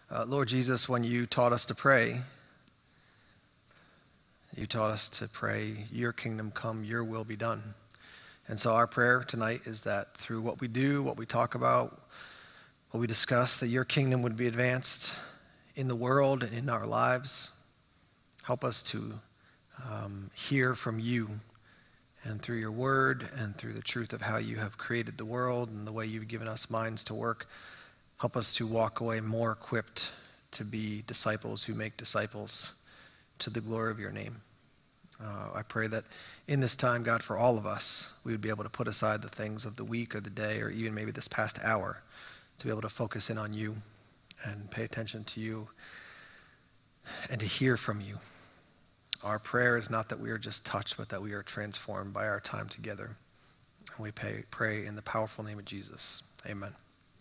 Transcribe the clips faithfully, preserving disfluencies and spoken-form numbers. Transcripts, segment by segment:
Uh, Lord Jesus, when you taught us to pray, you taught us to pray, your kingdom come, your will be done. And so our prayer tonight is that through what we do, what we talk about, what we discuss, that your kingdom would be advanced in the world and in our lives. Help us to um, hear from you, and through your word and through the truth of how you have created the world and the way you've given us minds to work. Help us to walk away more equipped to be disciples who make disciples to the glory of your name. Uh, I pray that in this time, God, for all of us, we would be able to put aside the things of the week or the day or even maybe this past hour to be able to focus in on you and pay attention to you and to hear from you. Our prayer is not that we are just touched, but that we are transformed by our time together. And we pay, pray in the powerful name of Jesus. Amen.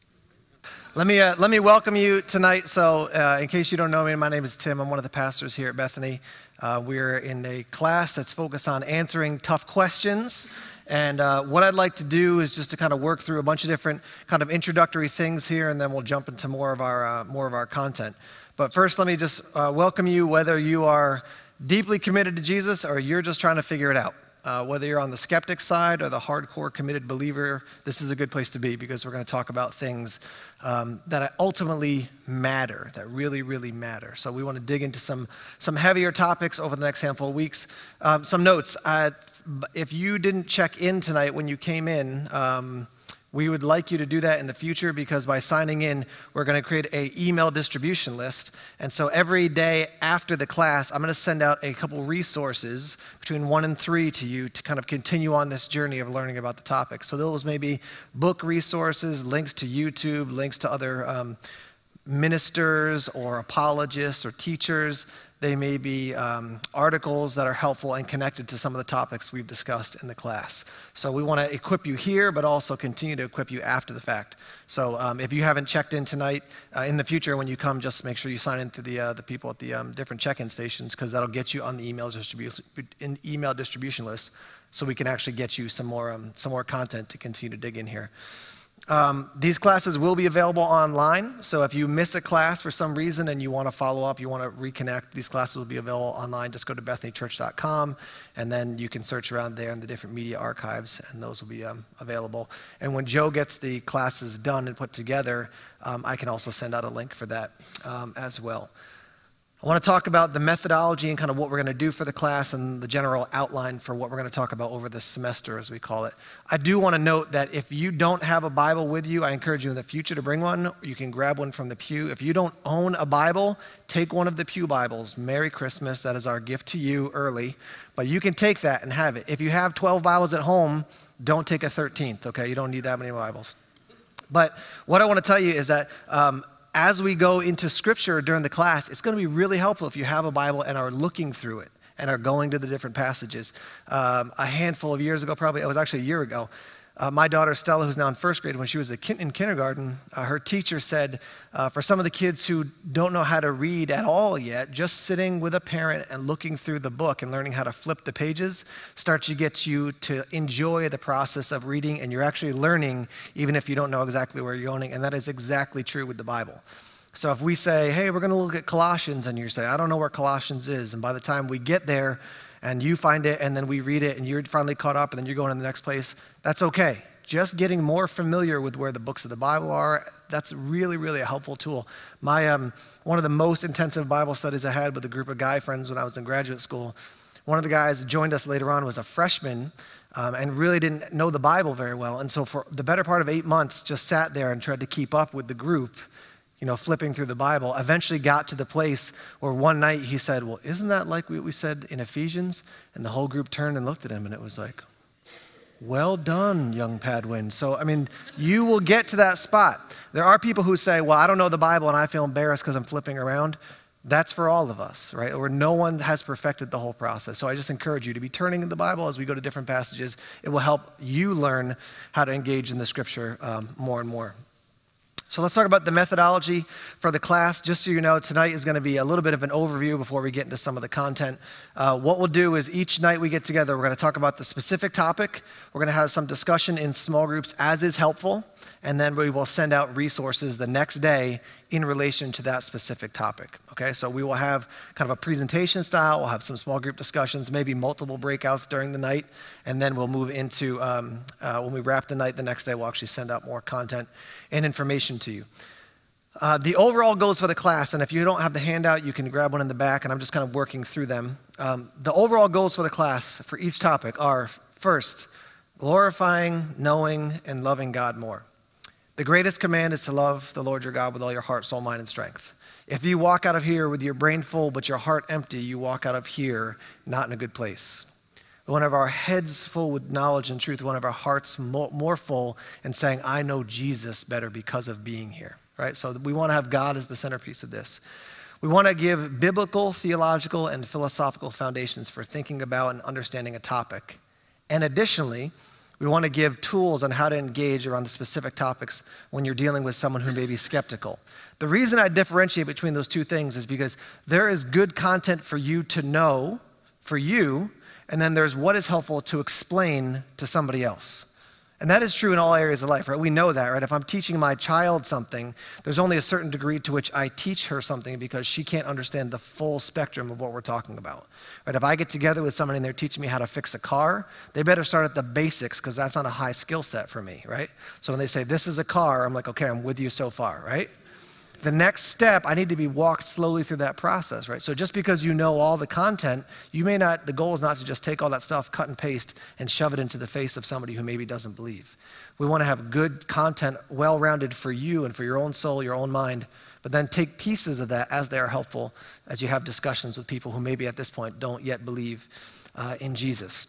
Let me uh, let me welcome you tonight. So uh, in case you don't know me, my name is Tim. I'm one of the pastors here at Bethany. Uh, we're in a class that's focused on answering tough questions. And uh, what I'd like to do is just to kind of work through a bunch of different kind of introductory things here, and then we'll jump into more of our uh, more of our content. But first, let me just uh, welcome you, whether you are deeply committed to Jesus or you're just trying to figure it out. Uh, whether you're on the skeptic side or the hardcore committed believer, this is a good place to be because we're going to talk about things um, that ultimately matter, that really, really matter. So we want to dig into some some heavier topics over the next handful of weeks. Um, some notes. Uh, if you didn't check in tonight when you came in, um, we would like you to do that in the future because by signing in, we're going to create an email distribution list. And so every day after the class, I'm going to send out a couple resources between one and three to you to kind of continue on this journey of learning about the topic. So those may be book resources, links to YouTube, links to other um, ministers or apologists or teachers. They may be um, articles that are helpful and connected to some of the topics we've discussed in the class. So we want to equip you here, but also continue to equip you after the fact. So um, if you haven't checked in tonight, uh, in the future when you come, just make sure you sign in through the uh, the people at the um, different check-in stations, because that'll get you on the email distribution in email distribution list, so we can actually get you some more um, some more content to continue to dig in here. Um, these classes will be available online, so if you miss a class for some reason and you want to follow up, you want to reconnect, these classes will be available online. Just go to bethany church dot com, and then you can search around there in the different media archives, and those will be um, available. And when Joe gets the classes done and put together, um, I can also send out a link for that um, as well. I want to talk about the methodology and kind of what we're going to do for the class and the general outline for what we're going to talk about over this semester, as we call it. I do want to note that if you don't have a Bible with you, I encourage you in the future to bring one. You can grab one from the pew. If you don't own a Bible, take one of the pew Bibles. Merry Christmas. That is our gift to you early. But you can take that and have it. If you have twelve Bibles at home, don't take a thirteenth, okay? You don't need that many Bibles. But what I want to tell you is that um, as we go into Scripture during the class, it's going to be really helpful if you have a Bible and are looking through it and are going to the different passages. Um, a handful of years ago, probably, it was actually a year ago, uh, my daughter Stella, who's now in first grade, when she was a kin- in kindergarten, uh, her teacher said, uh, for some of the kids who don't know how to read at all yet, just sitting with a parent and looking through the book and learning how to flip the pages starts to get you to enjoy the process of reading, and you're actually learning even if you don't know exactly where you're going, and that is exactly true with the Bible. So if we say, hey, we're going to look at Colossians, and you say, I don't know where Colossians is, and by the time we get there, and you find it, and then we read it, and you're finally caught up, and then you're going to the next place, that's okay. Just getting more familiar with where the books of the Bible are, that's really, really a helpful tool. My um, one of the most intensive Bible studies I had with a group of guy friends when I was in graduate school, one of the guys that joined us later on was a freshman um, and really didn't know the Bible very well. And so for the better part of eight months, just sat there and tried to keep up with the group, you know, flipping through the Bible. Eventually got to the place where one night he said, well, isn't that like what we said in Ephesians? And the whole group turned and looked at him, and it was like, well done, young Padwin. So, I mean, you will get to that spot. There are people who say, well, I don't know the Bible and I feel embarrassed because I'm flipping around. That's for all of us, right? Or no one has perfected the whole process. So I just encourage you to be turning in the Bible as we go to different passages. It will help you learn how to engage in the Scripture um, more and more. So let's talk about the methodology for the class. Just so you know, tonight is going to be a little bit of an overview before we get into some of the content. Uh, what we'll do is each night we get together, we're going to talk about the specific topic. We're going to have some discussion in small groups as is helpful. and then we will send out resources the next day in relation to that specific topic, okay? So we will have kind of a presentation style, we'll have some small group discussions, maybe multiple breakouts during the night, and then we'll move into, um, uh, when we wrap the night, the next day we'll actually send out more content and information to you. Uh, the overall goals for the class, and if you don't have the handout, you can grab one in the back, and I'm just kind of working through them. Um, the overall goals for the class for each topic are, first, glorifying, knowing, and loving God more. The greatest command is to love the Lord your God with all your heart, soul, mind, and strength. If you walk out of here with your brain full but your heart empty, you walk out of here not in a good place. We want to have our heads full with knowledge and truth. We want to have our hearts more, more full and saying, I know Jesus better because of being here. Right? So we want to have God as the centerpiece of this. We want to give biblical, theological, and philosophical foundations for thinking about and understanding a topic. And additionally, we want to give tools on how to engage around the specific topics when you're dealing with someone who may be skeptical. The reason I differentiate between those two things is because there is good content for you to know, for you, and then there's what is helpful to explain to somebody else. And that is true in all areas of life, right? We know that, right? If I'm teaching my child something, there's only a certain degree to which I teach her something because she can't understand the full spectrum of what we're talking about, right? If I get together with somebody and they're teaching me how to fix a car, they better start at the basics because that's not a high skill set for me, right? So when they say, this is a car, I'm like, okay, I'm with you so far, right? The next step, I need to be walked slowly through that process, right? So just because you know all the content, you may not, the goal is not to just take all that stuff, cut and paste, and shove it into the face of somebody who maybe doesn't believe. We want to have good content, well-rounded for you and for your own soul, your own mind, but then take pieces of that as they are helpful as you have discussions with people who maybe at this point don't yet believe uh, in Jesus.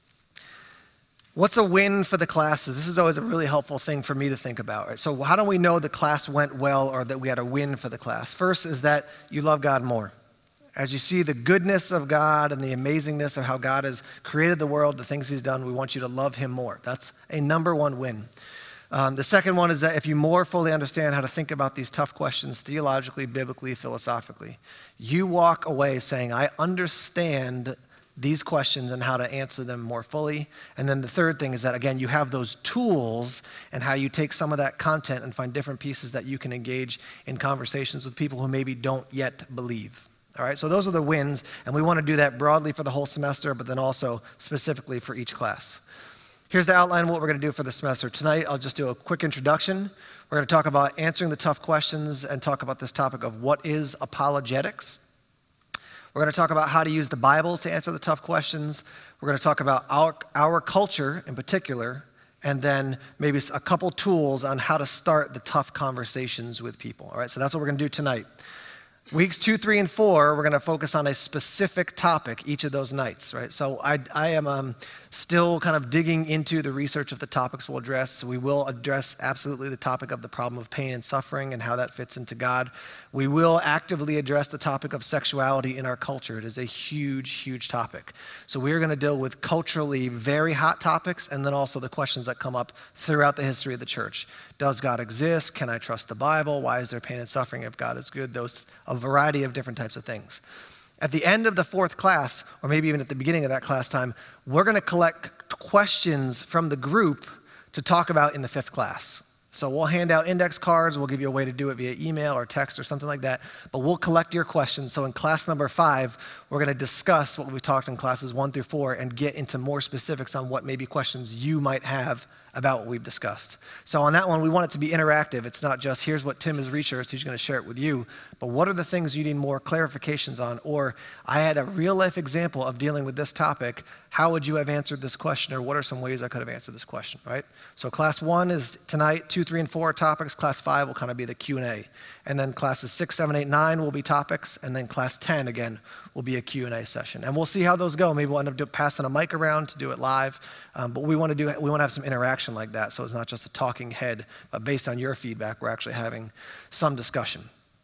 What's a win for the classes? This is always a really helpful thing for me to think about, right? So how do we know the class went well or that we had a win for the class? First is that you love God more. As you see the goodness of God and the amazingness of how God has created the world, the things he's done, we want you to love him more. That's a number one win. Um, the second one is that if you more fully understand how to think about these tough questions theologically, biblically, philosophically, you walk away saying, I understand these questions and how to answer them more fully. And then the third thing is that, again, you have those tools and how you take some of that content and find different pieces that you can engage in conversations with people who maybe don't yet believe. All right, so those are the wins, and we want to do that broadly for the whole semester, but then also specifically for each class. Here's the outline of what we're going to do for the semester. Tonight, I'll just do a quick introduction. We're going to talk about answering the tough questions and talk about this topic of what is apologetics. We're going to talk about how to use the Bible to answer the tough questions. We're going to talk about our, our culture in particular, and then maybe a couple tools on how to start the tough conversations with people. All right, so that's what we're going to do tonight. Weeks two, three, and four, we're going to focus on a specific topic each of those nights, right? So I, I am um, still kind of digging into the research of the topics we'll address. So we will address absolutely the topic of the problem of pain and suffering and how that fits into God. We will actively address the topic of sexuality in our culture. It is a huge, huge topic. So we are going to deal with culturally very hot topics and then also the questions that come up throughout the history of the church. Does God exist? Can I trust the Bible? Why is there pain and suffering if God is good? Those, a variety of different types of things. At the end of the fourth class, or maybe even at the beginning of that class time, we're going to collect questions from the group to talk about in the fifth class. So we'll hand out index cards. We'll give you a way to do it via email or text or something like that. But we'll collect your questions. So in class number five, we're going to discuss what we talked in classes one through four and get into more specifics on what maybe questions you might have about what we've discussed. So on that one, we want it to be interactive. It's not just, here's what Tim has researched, he's going to share it with you, but what are the things you need more clarifications on? Or I had a real life example of dealing with this topic. How would you have answered this question? Or what are some ways I could have answered this question, right? So class one is tonight, two, three, and four topics. Class five will kind of be the Q and A. And then classes six, seven, eight, nine will be topics. And then class ten, again, will be a Q and A session. And we'll see how those go. Maybe we'll end up do, passing a mic around to do it live. Um, but we want to do, we want to have some interaction like that. So it's not just a talking head, but based on your feedback, we're actually having some discussion.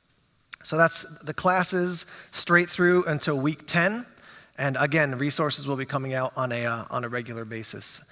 So that's the classes straight through until week ten. And again, resources will be coming out on a, uh, on a regular basis.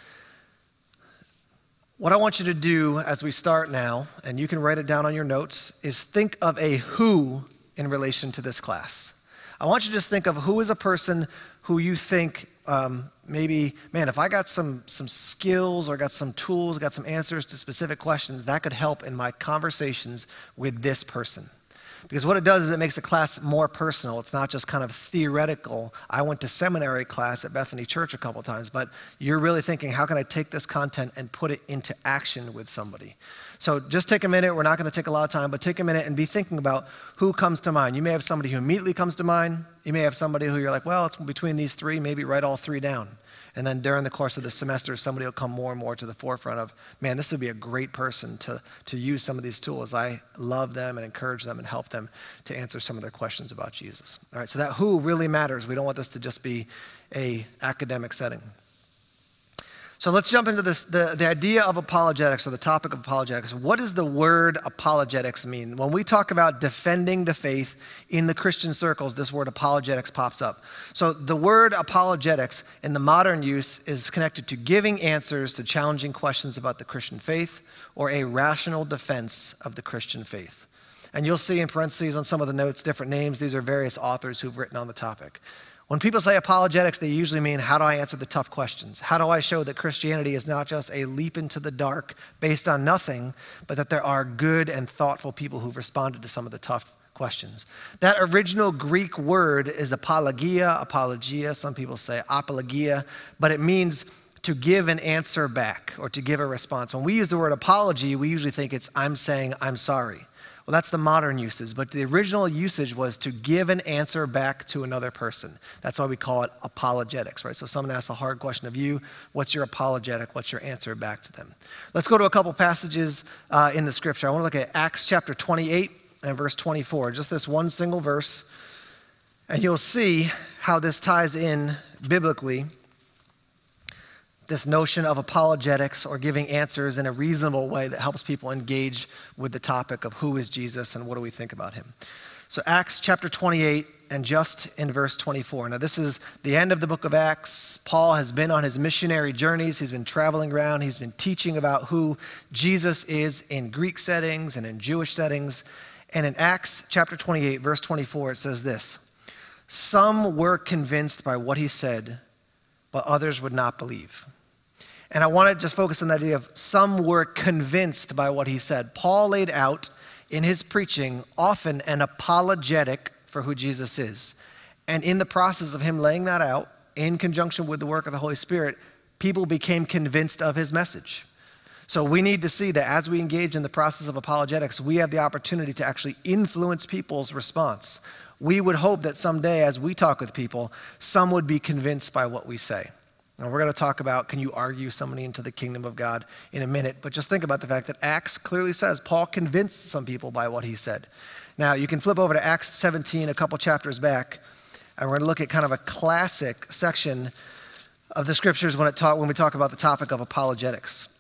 What I want you to do as we start now, and you can write it down on your notes, is think of a who in relation to this class. I want you to just think of who is a person who you think um, maybe, man, if I got some, some skills or got some tools, got some answers to specific questions, that could help in my conversations with this person. Because what it does is it makes the class more personal. It's not just kind of theoretical. I went to seminary class at Bethany Church a couple times, but you're really thinking, how can I take this content and put it into action with somebody? So just take a minute. We're not going to take a lot of time, but take a minute and be thinking about who comes to mind. You may have somebody who immediately comes to mind. You may have somebody who you're like, well, it's between these three, maybe write all three down. And then during the course of the semester, somebody will come more and more to the forefront of, man, this would be a great person to, to use some of these tools. I love them and encourage them and help them to answer some of their questions about Jesus. All right, so that who really matters. We don't want this to just be a academic setting. So let's jump into this, the, the idea of apologetics, or the topic of apologetics. What does the word apologetics mean? When we talk about defending the faith in the Christian circles, this word apologetics pops up. So the word apologetics in the modern use is connected to giving answers to challenging questions about the Christian faith, or a rational defense of the Christian faith. And you'll see in parentheses on some of the notes different names. These are various authors who've written on the topic. When people say apologetics, they usually mean, how do I answer the tough questions? How do I show that Christianity is not just a leap into the dark based on nothing, but that there are good and thoughtful people who've responded to some of the tough questions? That original Greek word is apologia, apologia, some people say apologia, but it means to give an answer back or to give a response. When we use the word apology, we usually think it's, I'm saying I'm sorry. Well, that's the modern usage, but the original usage was to give an answer back to another person. That's why we call it apologetics, right? So someone asks a hard question of you, what's your apologetic? What's your answer back to them? Let's go to a couple passages uh, in the scripture. I want to look at Acts chapter twenty-eight and verse twenty-four, just this one single verse, and you'll see how this ties in biblically, this notion of apologetics, or giving answers in a reasonable way that helps people engage with the topic of who is Jesus and what do we think about him. So Acts chapter twenty-eight, and just in verse twenty-four. Now this is the end of the book of Acts. Paul has been on his missionary journeys. He's been traveling around. He's been teaching about who Jesus is in Greek settings and in Jewish settings. And in Acts chapter twenty-eight, verse twenty-four, it says this: some were convinced by what he said, but others would not believe. And I want to just focus on the idea of some were convinced by what he said. Paul laid out in his preaching often an apologetic for who Jesus is. And in the process of him laying that out, in conjunction with the work of the Holy Spirit, people became convinced of his message. So we need to see that as we engage in the process of apologetics, we have the opportunity to actually influence people's response. We would hope that someday as we talk with people, some would be convinced by what we say. And we're going to talk about, can you argue somebody into the kingdom of God in a minute, but just think about the fact that Acts clearly says Paul convinced some people by what he said. Now, you can flip over to Acts seventeen, a couple chapters back, and we're going to look at kind of a classic section of the scriptures when, it talk, when we talk about the topic of apologetics.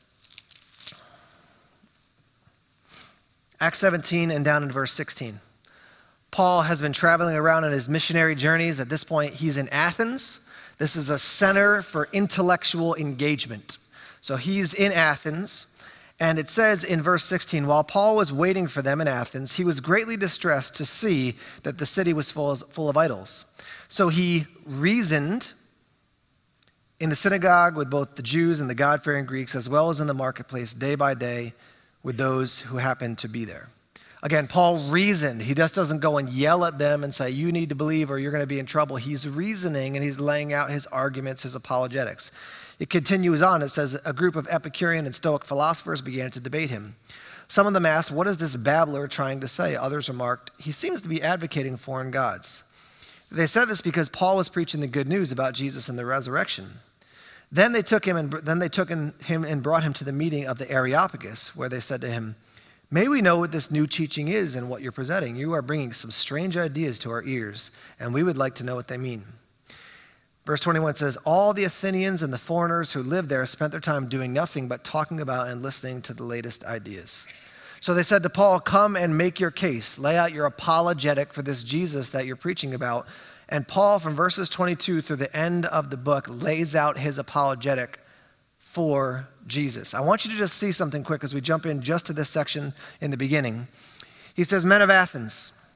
Acts seventeen and down in verse sixteen. Paul has been traveling around on his missionary journeys. At this point, he's in Athens. This is a center for intellectual engagement. So he's in Athens, and it says in verse sixteen, while Paul was waiting for them in Athens, he was greatly distressed to see that the city was full of, full of idols. So he reasoned in the synagogue with both the Jews and the God-fearing Greeks, as well as in the marketplace day by day with those who happened to be there. Again, Paul reasoned. He just doesn't go and yell at them and say, you need to believe or you're going to be in trouble. He's reasoning and he's laying out his arguments, his apologetics. It continues on. It says, a group of Epicurean and Stoic philosophers began to debate him. Some of them asked, what is this babbler trying to say? Others remarked, he seems to be advocating foreign gods. They said this because Paul was preaching the good news about Jesus and the resurrection. Then they took him and then they took him and brought him to the meeting of the Areopagus, where they said to him, may we know what this new teaching is and what you're presenting? You are bringing some strange ideas to our ears, and we would like to know what they mean. Verse twenty-one says, all the Athenians and the foreigners who lived there spent their time doing nothing but talking about and listening to the latest ideas. So they said to Paul, come and make your case. Lay out your apologetic for this Jesus that you're preaching about. And Paul, from verses twenty-two through the end of the book, lays out his apologetic for Jesus. I want you to just see something quick as we jump in just to this section in the beginning. He says, men of Athens,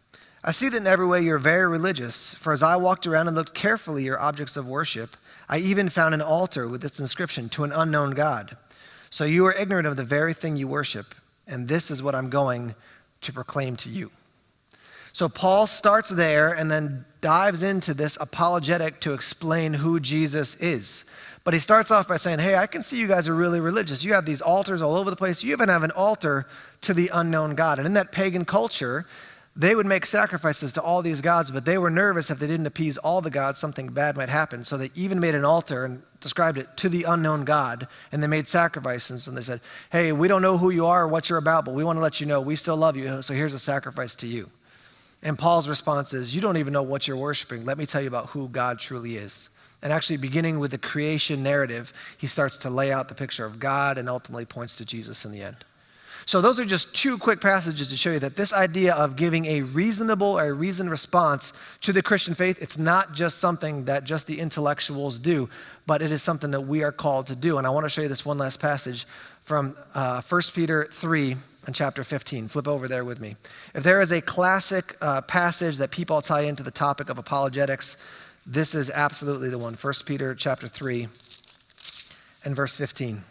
I see that in every way you're very religious, for as I walked around and looked carefully at your objects of worship, I even found an altar with its inscription, to an unknown God. So you are ignorant of the very thing you worship, and this is what I'm going to proclaim to you. So Paul starts there and then dives into this apologetic to explain who Jesus is. But he starts off by saying, hey, I can see you guys are really religious. You have these altars all over the place. You even have an altar to the unknown God. And in that pagan culture, they would make sacrifices to all these gods, but they were nervous if they didn't appease all the gods, something bad might happen. So they even made an altar and described it to the unknown God, and they made sacrifices, and they said, hey, we don't know who you are or what you're about, but we want to let you know we still love you, so here's a sacrifice to you. And Paul's response is, you don't even know what you're worshiping. Let me tell you about who God truly is. And actually, beginning with the creation narrative, he starts to lay out the picture of God and ultimately points to Jesus in the end. So those are just two quick passages to show you that this idea of giving a reasonable or a reasoned response to the Christian faith, it's not just something that just the intellectuals do, but it is something that we are called to do. And I want to show you this one last passage from uh, First Peter three and chapter fifteen. Flip over there with me. If there is a classic uh, passage that people tie into the topic of apologetics, this is absolutely the one. First Peter chapter three and verse fifteen.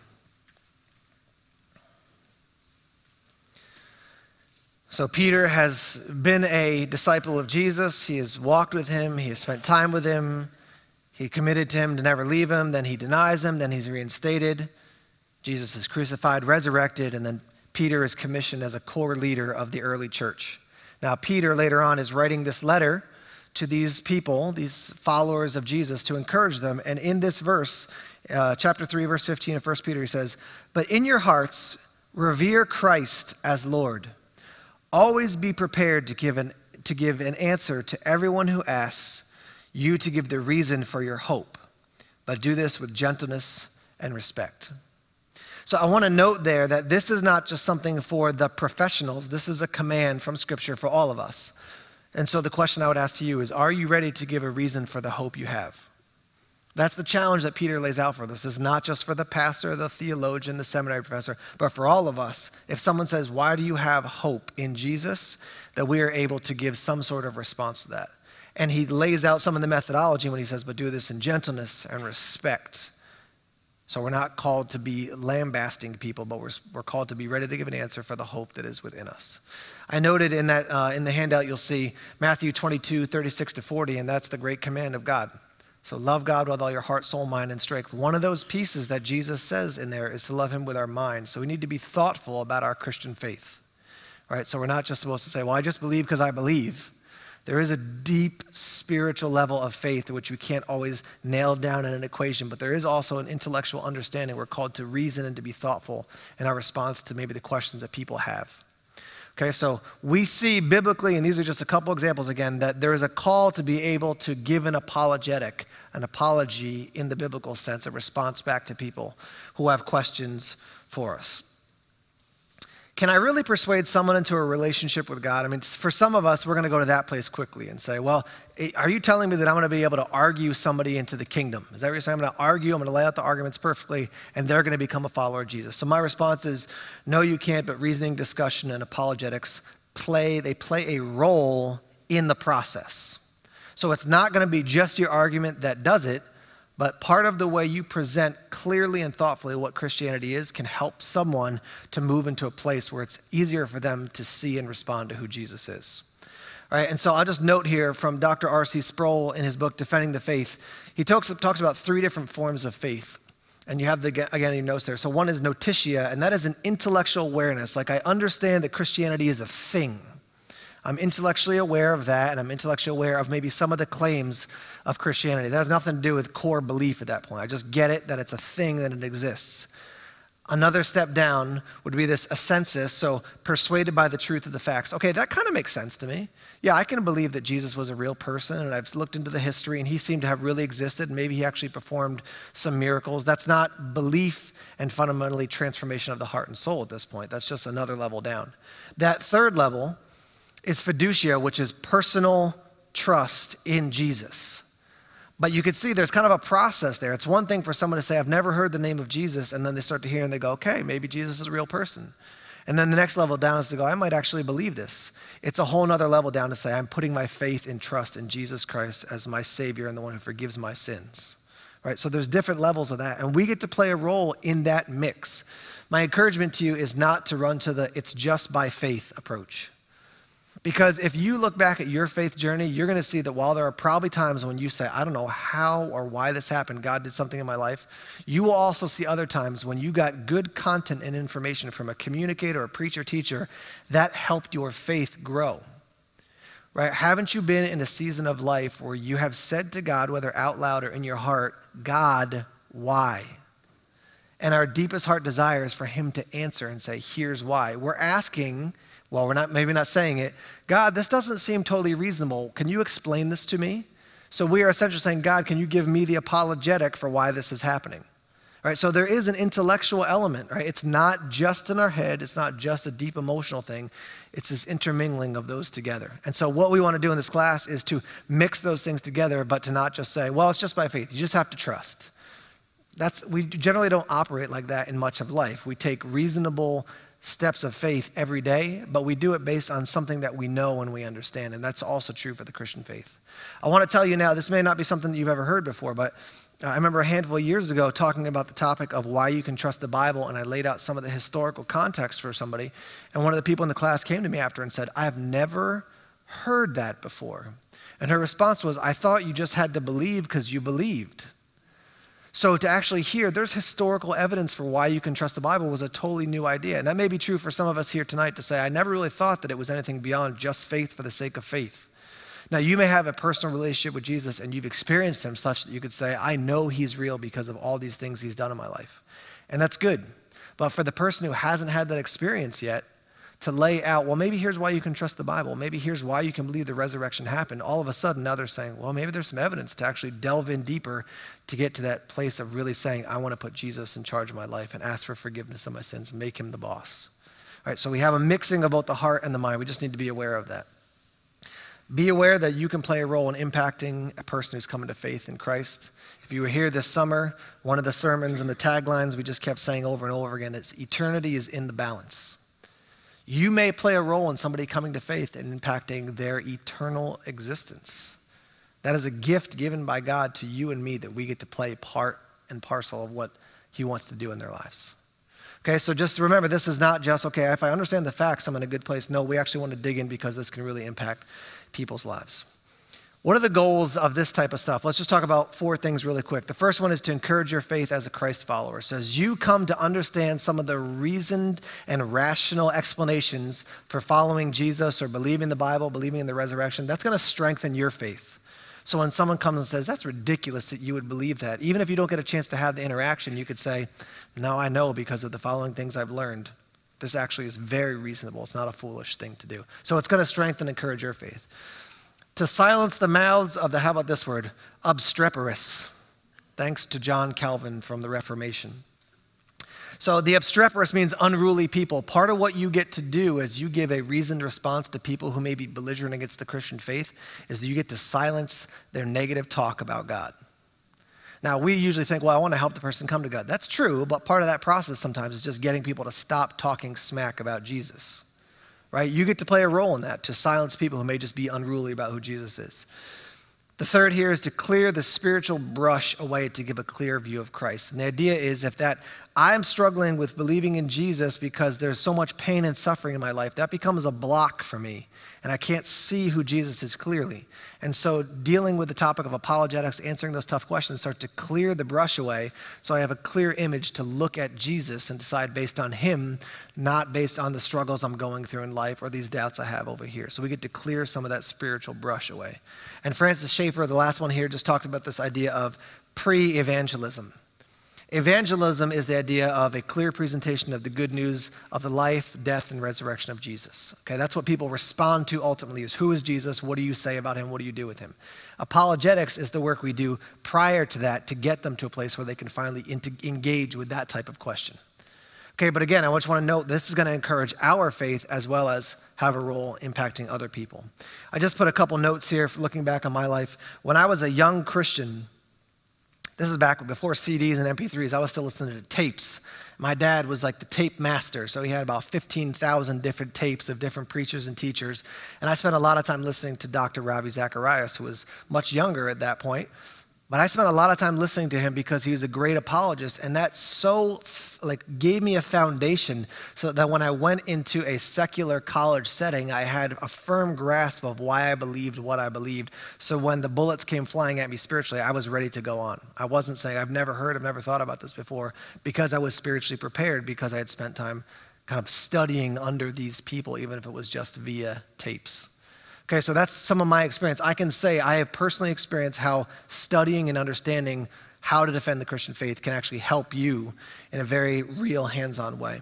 So Peter has been a disciple of Jesus. He has walked with him. He has spent time with him. He committed to him to never leave him. Then he denies him. Then he's reinstated. Jesus is crucified, resurrected, and then Peter is commissioned as a core leader of the early church. Now, Peter later on is writing this letter to these people, these followers of Jesus, to encourage them. And in this verse, uh, chapter three, verse fifteen of First Peter, he says, "But in your hearts, revere Christ as Lord. Always be prepared to give an, to give an answer to everyone who asks you to give the reason for your hope, but do this with gentleness and respect." So I want to note there that this is not just something for the professionals. This is a command from Scripture for all of us. And so the question I would ask to you is, are you ready to give a reason for the hope you have? That's the challenge that Peter lays out for us. This is not just for the pastor, the theologian, the seminary professor, but for all of us. If someone says, why do you have hope in Jesus? That we are able to give some sort of response to that. And he lays out some of the methodology when he says, but do this in gentleness and respect. So we're not called to be lambasting people, but we're, we're called to be ready to give an answer for the hope that is within us. I noted in that uh, in the handout you'll see Matthew twenty-two, thirty-six to forty, and that's the great command of God. So love God with all your heart, soul, mind, and strength. One of those pieces that Jesus says in there is to love him with our mind. So we need to be thoughtful about our Christian faith, right? So we're not just supposed to say, well, I just believe because I believe. There is a deep spiritual level of faith which we can't always nail down in an equation, but there is also an intellectual understanding. We're called to reason and to be thoughtful in our response to maybe the questions that people have. Okay, so we see biblically, and these are just a couple examples again, that there is a call to be able to give an apologetic, an apology in the biblical sense, a response back to people who have questions for us. Can I really persuade someone into a relationship with God? I mean, for some of us, we're going to go to that place quickly and say, well, are you telling me that I'm going to be able to argue somebody into the kingdom? Is that what you're saying? I'm going to argue, I'm going to lay out the arguments perfectly, and they're going to become a follower of Jesus. So my response is, no, you can't, but reasoning, discussion, and apologetics play, they play a role in the process. So it's not going to be just your argument that does it, but part of the way you present clearly and thoughtfully what Christianity is can help someone to move into a place where it's easier for them to see and respond to who Jesus is. All right, and so I'll just note here from Doctor R C Sproul in his book, Defending the Faith, he talks, talks about three different forms of faith. And you have, the, again, your notes there. So one is notitia, and that is an intellectual awareness. Like, I understand that Christianity is a thing. I'm intellectually aware of that, and I'm intellectually aware of maybe some of the claims of Christianity. That has nothing to do with core belief at that point. I just get it, that it's a thing, that it exists. Another step down would be this assensus, so persuaded by the truth of the facts. Okay, that kind of makes sense to me. Yeah, I can believe that Jesus was a real person, and I've looked into the history, and he seemed to have really existed, and maybe he actually performed some miracles. That's not belief and fundamentally transformation of the heart and soul at this point. That's just another level down. That third level is fiducia, which is personal trust in Jesus. But you could see there's kind of a process there. It's one thing for someone to say, I've never heard the name of Jesus, and then they start to hear and they go, okay, maybe Jesus is a real person. And then the next level down is to go, I might actually believe this. It's a whole nother level down to say, I'm putting my faith and trust in Jesus Christ as my Savior and the one who forgives my sins. Right? So there's different levels of that, and we get to play a role in that mix. My encouragement to you is not to run to the it's just by faith approach. Because if you look back at your faith journey, you're going to see that while there are probably times when you say, I don't know how or why this happened, God did something in my life, you will also see other times when you got good content and information from a communicator, a preacher, teacher, that helped your faith grow. Right? Haven't you been in a season of life where you have said to God, whether out loud or in your heart, God, why? And our deepest heart desire is for him to answer and say, here's why. We're asking, well, we're not maybe not saying it, God, this doesn't seem totally reasonable. Can you explain this to me? So we are essentially saying, God, can you give me the apologetic for why this is happening? Right, so there is an intellectual element, right? It's not just in our head. It's not just a deep emotional thing. It's this intermingling of those together. And so what we want to do in this class is to mix those things together, but to not just say, well, it's just by faith. You just have to trust. That's, we generally don't operate like that in much of life. We take reasonable steps of faith every day, but we do it based on something that we know and we understand, and that's also true for the Christian faith. I want to tell you now, this may not be something that you've ever heard before, but I remember a handful of years ago talking about the topic of why you can trust the Bible, and I laid out some of the historical context for somebody, and one of the people in the class came to me after and said, I have never heard that before. And her response was, I thought you just had to believe because you believed. So to actually hear there's historical evidence for why you can trust the Bible was a totally new idea. And that may be true for some of us here tonight to say, I never really thought that it was anything beyond just faith for the sake of faith. Now, you may have a personal relationship with Jesus and you've experienced him such that you could say, I know he's real because of all these things he's done in my life. And that's good. But for the person who hasn't had that experience yet, to lay out, well, maybe here's why you can trust the Bible. Maybe here's why you can believe the resurrection happened. All of a sudden, now they're saying, well, maybe there's some evidence to actually delve in deeper to get to that place of really saying, I want to put Jesus in charge of my life and ask for forgiveness of my sins and make him the boss. All right, so we have a mixing of both the heart and the mind. We just need to be aware of that. Be aware that you can play a role in impacting a person who's coming to faith in Christ. If you were here this summer, one of the sermons and the taglines we just kept saying over and over again is, eternity is in the balance. You may play a role in somebody coming to faith and impacting their eternal existence. That is a gift given by God to you and me that we get to play part and parcel of what he wants to do in their lives. Okay, so just remember, this is not just, okay, if I understand the facts, I'm in a good place. No, we actually want to dig in because this can really impact people's lives. What are the goals of this type of stuff? Let's just talk about four things really quick. The first one is to encourage your faith as a Christ follower. So as you come to understand some of the reasoned and rational explanations for following Jesus or believing the Bible, believing in the resurrection, that's going to strengthen your faith. So when someone comes and says, that's ridiculous that you would believe that, even if you don't get a chance to have the interaction, you could say, no, I know because of the following things I've learned. This actually is very reasonable. It's not a foolish thing to do. So it's going to strengthen and encourage your faith. To silence the mouths of the, how about this word, obstreperous, thanks to John Calvin from the Reformation. So the obstreperous means unruly people. Part of what you get to do as you give a reasoned response to people who may be belligerent against the Christian faith is that you get to silence their negative talk about God. Now, we usually think, well, I want to help the person come to God. That's true, but part of that process sometimes is just getting people to stop talking smack about Jesus. Right? You get to play a role in that, to silence people who may just be unruly about who Jesus is. The third here is to clear the spiritual brush away to give a clear view of Christ. And the idea is if that I'm struggling with believing in Jesus because there's so much pain and suffering in my life, that becomes a block for me. And I can't see who Jesus is clearly. And so dealing with the topic of apologetics, answering those tough questions, start to clear the brush away so I have a clear image to look at Jesus and decide based on him, not based on the struggles I'm going through in life or these doubts I have over here. So we get to clear some of that spiritual brush away. And Francis Schaeffer, the last one here, just talked about this idea of pre-evangelism. Evangelism is the idea of a clear presentation of the good news of the life, death, and resurrection of Jesus. Okay, that's what people respond to ultimately is, who is Jesus? What do you say about him? What do you do with him? Apologetics is the work we do prior to that to get them to a place where they can finally engage with that type of question. Okay, but again, I just want to note this is going to encourage our faith as well as have a role impacting other people. I just put a couple notes here for looking back on my life. When I was a young Christian, This is back before C Ds and M P threes. I was still listening to tapes. My dad was like the tape master, so he had about fifteen thousand different tapes of different preachers and teachers. And I spent a lot of time listening to Doctor Ravi Zacharias, who was much younger at that point. But I spent a lot of time listening to him because he was a great apologist, and that so like gave me a foundation so that when I went into a secular college setting, I had a firm grasp of why I believed what I believed. So when the bullets came flying at me spiritually, I was ready to go on. I wasn't saying, I've never heard, I've never thought about this before, because I was spiritually prepared, because I had spent time kind of studying under these people, even if it was just via tapes. Okay, so that's some of my experience. I can say I have personally experienced how studying and understanding how to defend the Christian faith can actually help you in a very real, hands-on way.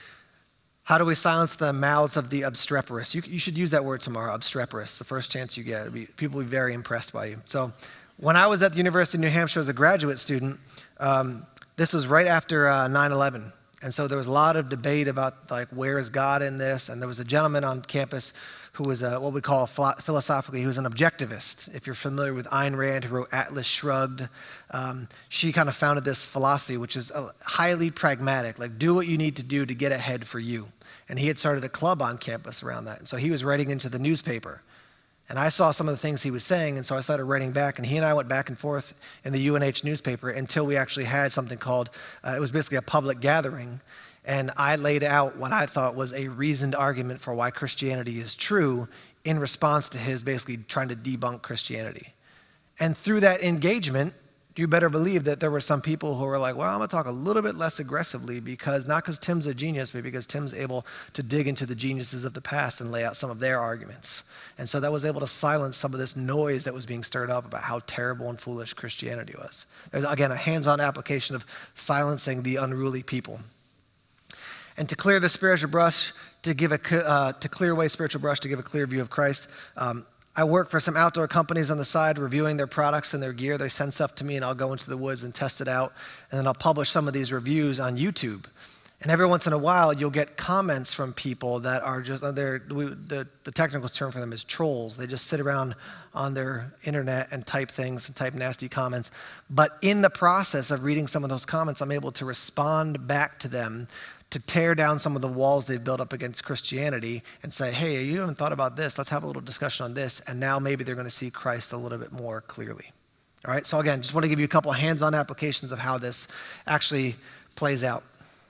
How do we silence the mouths of the obstreperous? You, you should use that word tomorrow, obstreperous, the first chance you get. Be, people will be very impressed by you. So when I was at the University of New Hampshire as a graduate student, um, this was right after uh, nine eleven. And so there was a lot of debate about, like, where is God in this? And there was a gentleman on campus who was a, what we call philosophically, he was an objectivist. If you're familiar with Ayn Rand, who wrote Atlas Shrugged, um, she kind of founded this philosophy, which is uh, highly pragmatic, like do what you need to do to get ahead for you. And he had started a club on campus around that. And so he was writing into the newspaper. And I saw some of the things he was saying, and so I started writing back, and he and I went back and forth in the U N H newspaper until we actually had something called, uh, it was basically a public gathering, and I laid out what I thought was a reasoned argument for why Christianity is true in response to his basically trying to debunk Christianity. And through that engagement, you better believe that there were some people who were like, well, I'm going to talk a little bit less aggressively, because not because Tim's a genius, but because Tim's able to dig into the geniuses of the past and lay out some of their arguments. And so that was able to silence some of this noise that was being stirred up about how terrible and foolish Christianity was. There's, again, a hands-on application of silencing the unruly people. And to clear the spiritual brush, to give a uh, to clear away spiritual brush, to give a clear view of Christ, um, I work for some outdoor companies on the side, reviewing their products and their gear. They send stuff to me, and I'll go into the woods and test it out, and then I'll publish some of these reviews on YouTube. And every once in a while, you'll get comments from people that are just, they're, the, the technical term for them is trolls. They just sit around on their internet and type things and type nasty comments. But in the process of reading some of those comments, I'm able to respond back to them to tear down some of the walls they've built up against Christianity and say, hey, you haven't thought about this. Let's have a little discussion on this. And now maybe they're going to see Christ a little bit more clearly. All right, so again, just want to give you a couple of hands-on applications of how this actually plays out.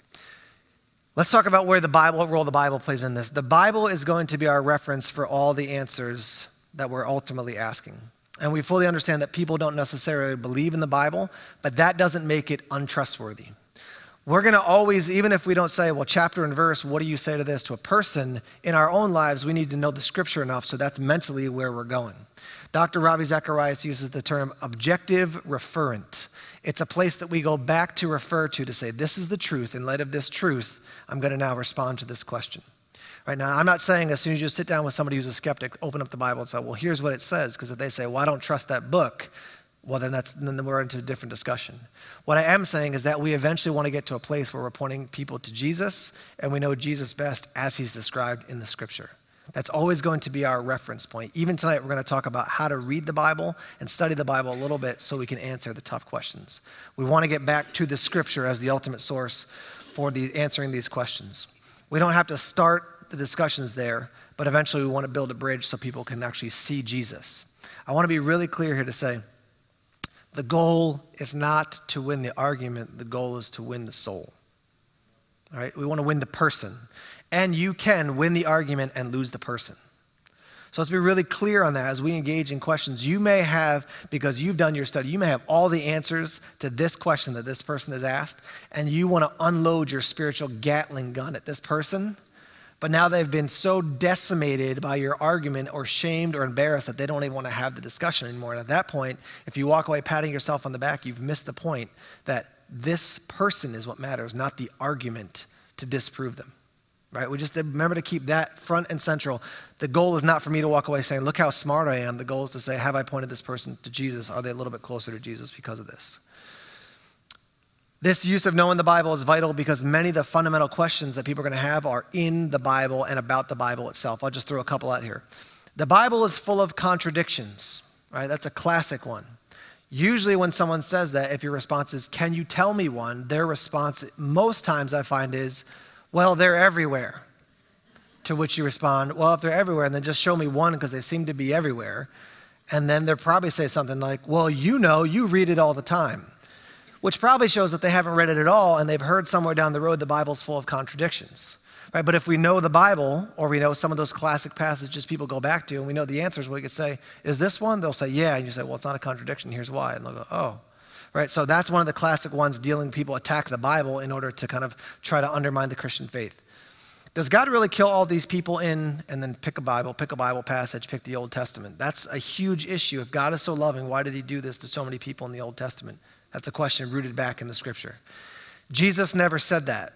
Let's talk about where the Bible, what role the Bible plays in this. The Bible is going to be our reference for all the answers that we're ultimately asking. And we fully understand that people don't necessarily believe in the Bible, but that doesn't make it untrustworthy. We're going to always, even if we don't say, well, chapter and verse, what do you say to this to a person? In our own lives, we need to know the scripture enough, so that's mentally where we're going. Doctor Ravi Zacharias uses the term objective referent. It's a place that we go back to refer to to say, this is the truth. In light of this truth, I'm going to now respond to this question. Right now, I'm not saying as soon as you sit down with somebody who's a skeptic, open up the Bible and say, well, here's what it says. Because if they say, well, I don't trust that book, well, then, that's, then we're into a different discussion. What I am saying is that we eventually want to get to a place where we're pointing people to Jesus, and we know Jesus best as he's described in the scripture. That's always going to be our reference point. Even tonight, we're going to talk about how to read the Bible and study the Bible a little bit so we can answer the tough questions. We want to get back to the scripture as the ultimate source for the, answering these questions. We don't have to start the discussions there, but eventually we want to build a bridge so people can actually see Jesus. I want to be really clear here to say, the goal is not to win the argument. The goal is to win the soul. All right? We want to win the person. And you can win the argument and lose the person. So let's be really clear on that as we engage in questions. You may have, because you've done your study, you may have all the answers to this question that this person has asked, and you want to unload your spiritual Gatling gun at this person, but now they've been so decimated by your argument or shamed or embarrassed that they don't even want to have the discussion anymore. And at that point, if you walk away patting yourself on the back, you've missed the point that this person is what matters, not the argument to disprove them. Right? We just remember to keep that front and central. The goal is not for me to walk away saying, look how smart I am. The goal is to say, have I pointed this person to Jesus? Are they a little bit closer to Jesus because of this? This use of knowing the Bible is vital because many of the fundamental questions that people are going to have are in the Bible and about the Bible itself. I'll just throw a couple out here. The Bible is full of contradictions, right? That's a classic one. Usually when someone says that, if your response is, can you tell me one? Their response, most times I find is, well, they're everywhere. To which you respond, well, if they're everywhere, then just show me one because they seem to be everywhere. And then they'll probably say something like, well, you know, you read it all the time. Which probably shows that they haven't read it at all and they've heard somewhere down the road the Bible's full of contradictions. Right? But if we know the Bible, or we know some of those classic passages people go back to, and we know the answers, we could say, is this one? They'll say, yeah. And you say, well, it's not a contradiction. Here's why. And they'll go, oh. Right? So that's one of the classic ones dealing, people attack the Bible in order to kind of try to undermine the Christian faith. Does God really kill all these people in, and then pick a Bible, pick a Bible passage, pick the Old Testament? That's a huge issue. If God is so loving, why did he do this to so many people in the Old Testament? That's a question rooted back in the scripture. Jesus never said that.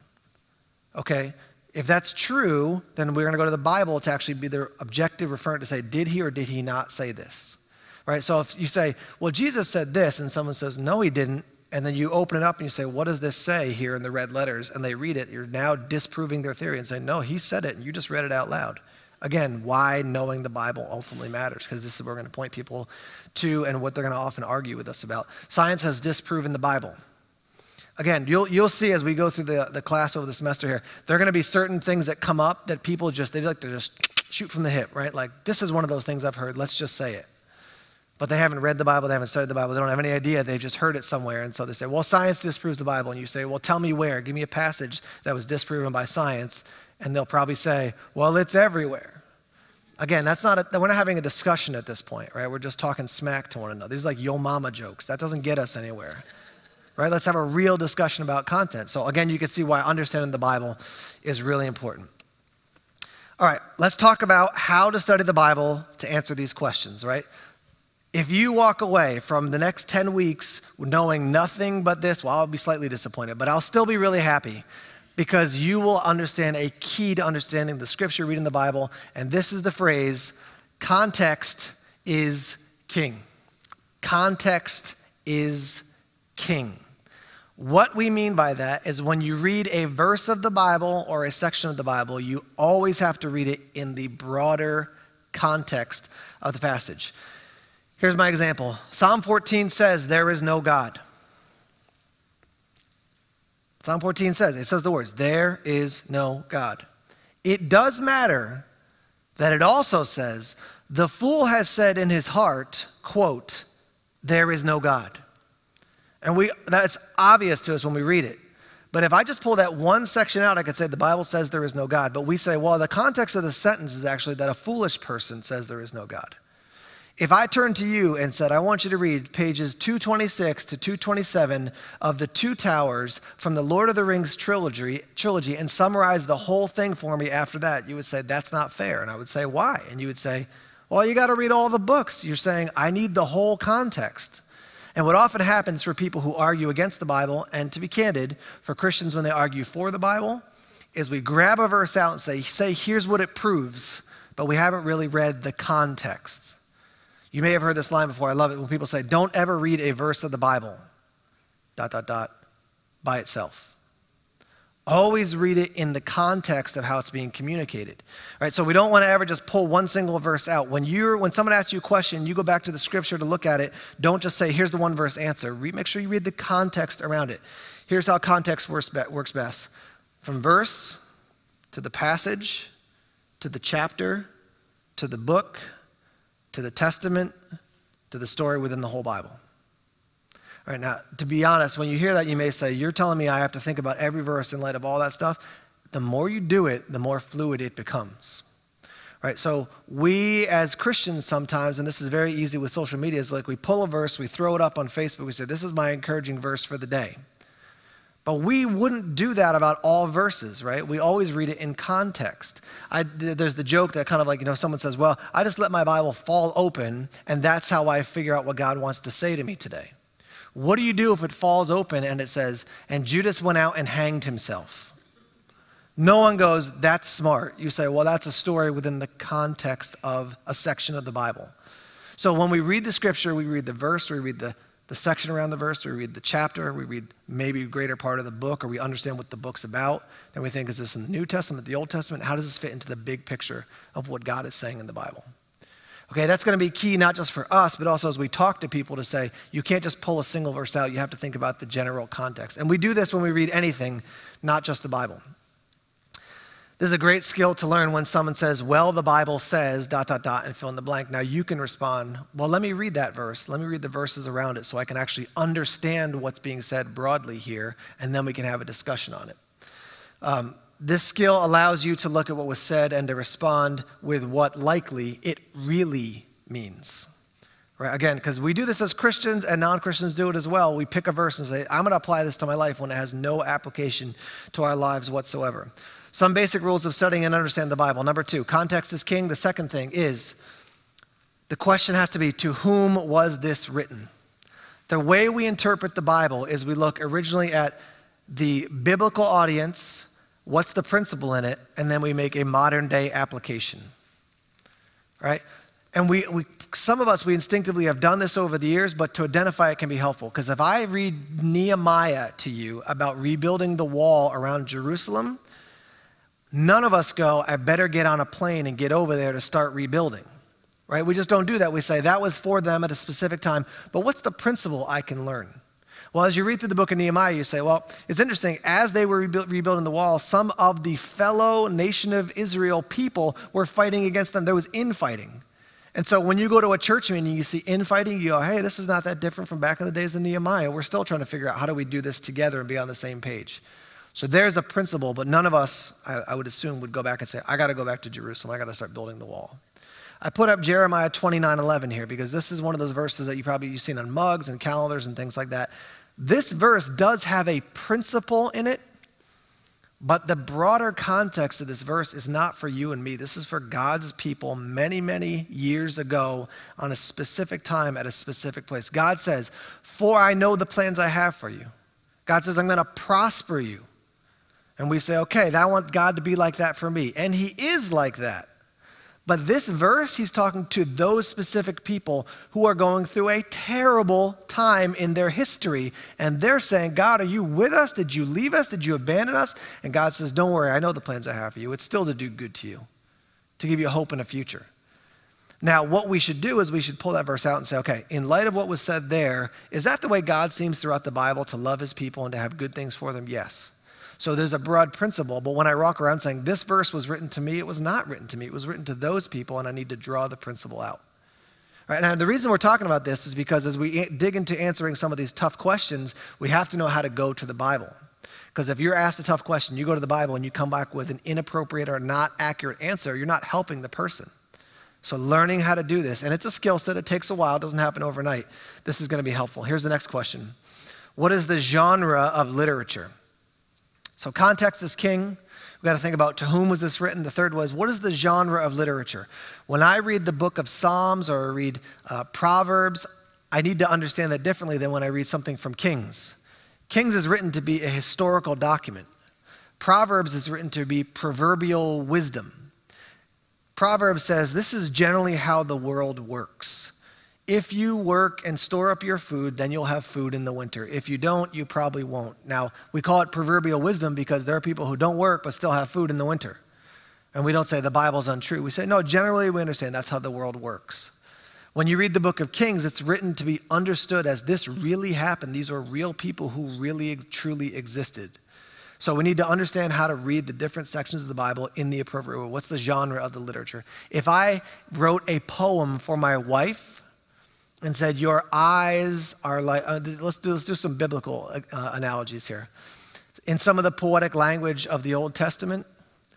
Okay? If that's true, then we're going to go to the Bible to actually be the objective referent to say, did he or did he not say this? Right? So if you say, well, Jesus said this, and someone says, no, he didn't, and then you open it up and you say, what does this say here in the red letters? And they read it, you're now disproving their theory and saying, no, he said it, and you just read it out loud. Again, why knowing the Bible ultimately matters, because this is what we're going to point people to and what they're going to often argue with us about. Science has disproven the Bible. Again, you'll, you'll see as we go through the, the class over the semester here, there are going to be certain things that come up that people just, they like to just shoot from the hip, right? Like, this is one of those things I've heard, let's just say it. But they haven't read the Bible, they haven't studied the Bible, they don't have any idea, they've just heard it somewhere. And so they say, well, science disproves the Bible. And you say, well, tell me where, give me a passage that was disproven by science. And they'll probably say, well, it's everywhere. Again, that's not, a, we're not having a discussion at this point, right? We're just talking smack to one another. These are like yo mama jokes. That doesn't get us anywhere. Right? Let's have a real discussion about content. So again, you can see why understanding the Bible is really important. All right, let's talk about how to study the Bible to answer these questions, right? If you walk away from the next ten weeks knowing nothing but this, well, I'll be slightly disappointed, but I'll still be really happy because you will understand a key to understanding the scripture, reading the Bible, and this is the phrase, context is king. Context is king. What we mean by that is when you read a verse of the Bible or a section of the Bible, you always have to read it in the broader context of the passage. Here's my example. Psalm fourteen says, there is no God. Psalm fourteen says, it says the words, there is no God. It does matter that it also says, the fool has said in his heart, quote, there is no God. And we that's obvious to us when we read it. But if I just pull that one section out, I could say the Bible says there is no God. But we say, well, the context of the sentence is actually that a foolish person says there is no God. If I turned to you and said, I want you to read pages two twenty-six to two twenty-seven of The Two Towers from the Lord of the Rings trilogy, trilogy and summarize the whole thing for me after that, you would say, that's not fair. And I would say, why? And you would say, well, you got to read all the books. You're saying, I need the whole context. And what often happens for people who argue against the Bible, and to be candid, for Christians when they argue for the Bible, is we grab a verse out and say, say, here's what it proves, but we haven't really read the context. You may have heard this line before. I love it when people say, don't ever read a verse of the Bible, dot, dot, dot, by itself. Always read it in the context of how it's being communicated. All right, so we don't want to ever just pull one single verse out. When you're, when someone asks you a question, you go back to the scripture to look at it. Don't just say, here's the one verse answer. Read, make sure you read the context around it. Here's how context works, works best. From verse to the passage, to the chapter, to the book, to the testament, to the story within the whole Bible. All right, now, to be honest, when you hear that, you may say, you're telling me I have to think about every verse in light of all that stuff. The more you do it, the more fluid it becomes. Right? So we as Christians sometimes, and this is very easy with social media, is like we pull a verse, we throw it up on Facebook, we say, this is my encouraging verse for the day. But we wouldn't do that about all verses, right? We always read it in context. I, there's the joke that kind of like, you know, someone says, well, I just let my Bible fall open, and that's how I figure out what God wants to say to me today. What do you do if it falls open and it says, and Judas went out and hanged himself? No one goes, that's smart. You say, well, that's a story within the context of a section of the Bible. So when we read the scripture, we read the verse, we read the, the section around the verse, we read the chapter, we read maybe a greater part of the book, or we understand what the book's about. Then we think, is this in the New Testament, the Old Testament? How does this fit into the big picture of what God is saying in the Bible? Okay, that's going to be key not just for us, but also as we talk to people to say, you can't just pull a single verse out. You have to think about the general context. And we do this when we read anything, not just the Bible. This is a great skill to learn when someone says, well, the Bible says, dot, dot, dot, and fill in the blank. Now you can respond, well, let me read that verse. Let me read the verses around it so I can actually understand what's being said broadly here, and then we can have a discussion on it. Um, this skill allows you to look at what was said and to respond with what likely it really means. Right? Again, because we do this as Christians and non-Christians do it as well. We pick a verse and say, I'm going to apply this to my life when it has no application to our lives whatsoever. Some basic rules of studying and understanding the Bible. Number two, context is king. The second thing is the question has to be, to whom was this written? The way we interpret the Bible is we look originally at the biblical audience, what's the principle in it, and then we make a modern day application, right? And we, we some of us, we instinctively have done this over the years, but to identify it can be helpful. Because if I read Nehemiah to you about rebuilding the wall around Jerusalem, none of us go, I better get on a plane and get over there to start rebuilding, right? We just don't do that. We say that was for them at a specific time, but what's the principle I can learn? Well, as you read through the book of Nehemiah, you say, well, it's interesting. As they were rebuild, rebuilding the wall, some of the fellow nation of Israel people were fighting against them. There was infighting. And so when you go to a church meeting, you see infighting, you go, hey, this is not that different from back in the days of Nehemiah. We're still trying to figure out how do we do this together and be on the same page. So there's a principle, but none of us, I, I would assume, would go back and say, I got to go back to Jerusalem. I got to start building the wall. I put up Jeremiah twenty-nine eleven here because this is one of those verses that you probably you've seen on mugs and calendars and things like that. This verse does have a principle in it, but the broader context of this verse is not for you and me. This is for God's people many, many years ago on a specific time at a specific place. God says, for I know the plans I have for you. God says, I'm going to prosper you. And we say, okay, I want God to be like that for me. And he is like that. But this verse, he's talking to those specific people who are going through a terrible time in their history. And they're saying, God, are you with us? Did you leave us? Did you abandon us? And God says, don't worry, I know the plans I have for you. It's still to do good to you, to give you hope in a future. Now, what we should do is we should pull that verse out and say, okay, in light of what was said there, is that the way God seems throughout the Bible to love his people and to have good things for them? Yes. So there's a broad principle, but when I walk around saying this verse was written to me, it was not written to me. It was written to those people, and I need to draw the principle out. All right, now, the reason we're talking about this is because as we dig into answering some of these tough questions, we have to know how to go to the Bible. Because if you're asked a tough question, you go to the Bible and you come back with an inappropriate or not accurate answer, you're not helping the person. So learning how to do this, and it's a skill set. It takes a while. It doesn't happen overnight. This is going to be helpful. Here's the next question. What is the genre of literature? So context is king. We've got to think about to whom was this written. The third was, what is the genre of literature? When I read the book of Psalms or read uh, Proverbs, I need to understand that differently than when I read something from Kings. Kings is written to be a historical document. Proverbs is written to be proverbial wisdom. Proverbs says this is generally how the world works. If you work and store up your food, then you'll have food in the winter. If you don't, you probably won't. Now, we call it proverbial wisdom because there are people who don't work but still have food in the winter. And we don't say the Bible's untrue. We say, no, generally we understand that's how the world works. When you read the book of Kings, it's written to be understood as this really happened. These were real people who really, truly existed. So we need to understand how to read the different sections of the Bible in the appropriate way. What's the genre of the literature? If I wrote a poem for my wife, and said, your eyes are like, uh, let's, do, let's do some biblical uh, analogies here. In some of the poetic language of the Old Testament,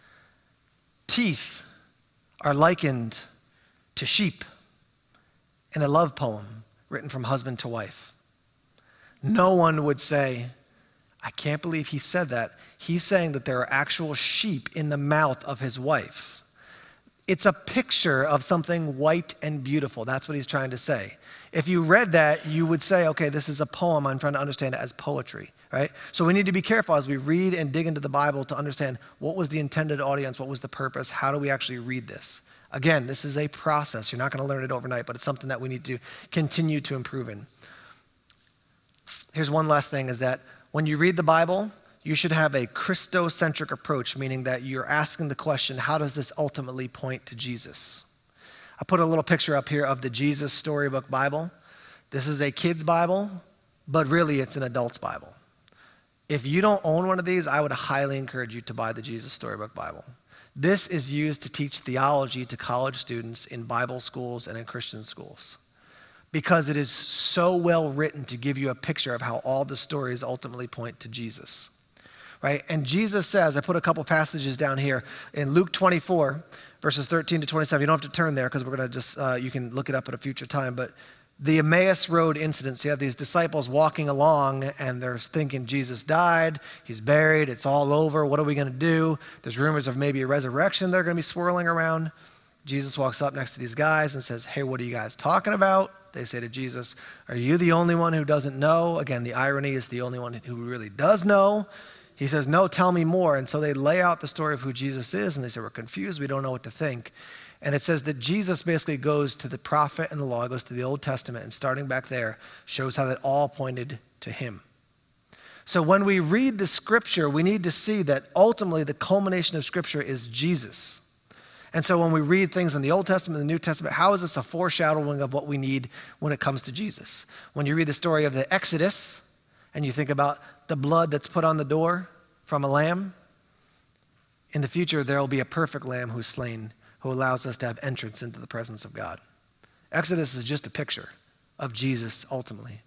teeth are likened to sheep in a love poem written from husband to wife. No one would say, I can't believe he said that. He's saying that there are actual sheep in the mouth of his wife. It's a picture of something white and beautiful. That's what he's trying to say. If you read that, you would say, okay, this is a poem. I'm trying to understand it as poetry, right? So we need to be careful as we read and dig into the Bible to understand what was the intended audience, what was the purpose, how do we actually read this? Again, this is a process. You're not going to learn it overnight, but it's something that we need to continue to improve in. Here's one last thing is that when you read the Bible, you should have a Christocentric approach, meaning that you're asking the question, how does this ultimately point to Jesus? I put a little picture up here of the Jesus Storybook Bible. This is a kid's Bible, but really it's an adult's Bible. If you don't own one of these, I would highly encourage you to buy the Jesus Storybook Bible. This is used to teach theology to college students in Bible schools and in Christian schools because it is so well written to give you a picture of how all the stories ultimately point to Jesus, right? And Jesus says, I put a couple passages down here in Luke twenty-four, verses thirteen to twenty-seven. You don't have to turn there because we're going to just, uh, you can look it up at a future time, but the Emmaus Road incidents, you have these disciples walking along and they're thinking Jesus died, he's buried, it's all over, what are we going to do? There's rumors of maybe a resurrection they're going to be swirling around. Jesus walks up next to these guys and says, hey, what are you guys talking about? They say to Jesus, are you the only one who doesn't know? Again, the irony is the only one who really does know. He says, no, tell me more. And so they lay out the story of who Jesus is, and they say, we're confused, we don't know what to think. And it says that Jesus basically goes to the prophet and the law, goes to the Old Testament, and starting back there, shows how that all pointed to him. So when we read the scripture, we need to see that ultimately the culmination of scripture is Jesus. And so when we read things in the Old Testament and the New Testament, how is this a foreshadowing of what we need when it comes to Jesus? When you read the story of the Exodus, and you think about the blood that's put on the door from a lamb, in the future there will be a perfect lamb who's slain, who allows us to have entrance into the presence of God. Exodus is just a picture of Jesus ultimately.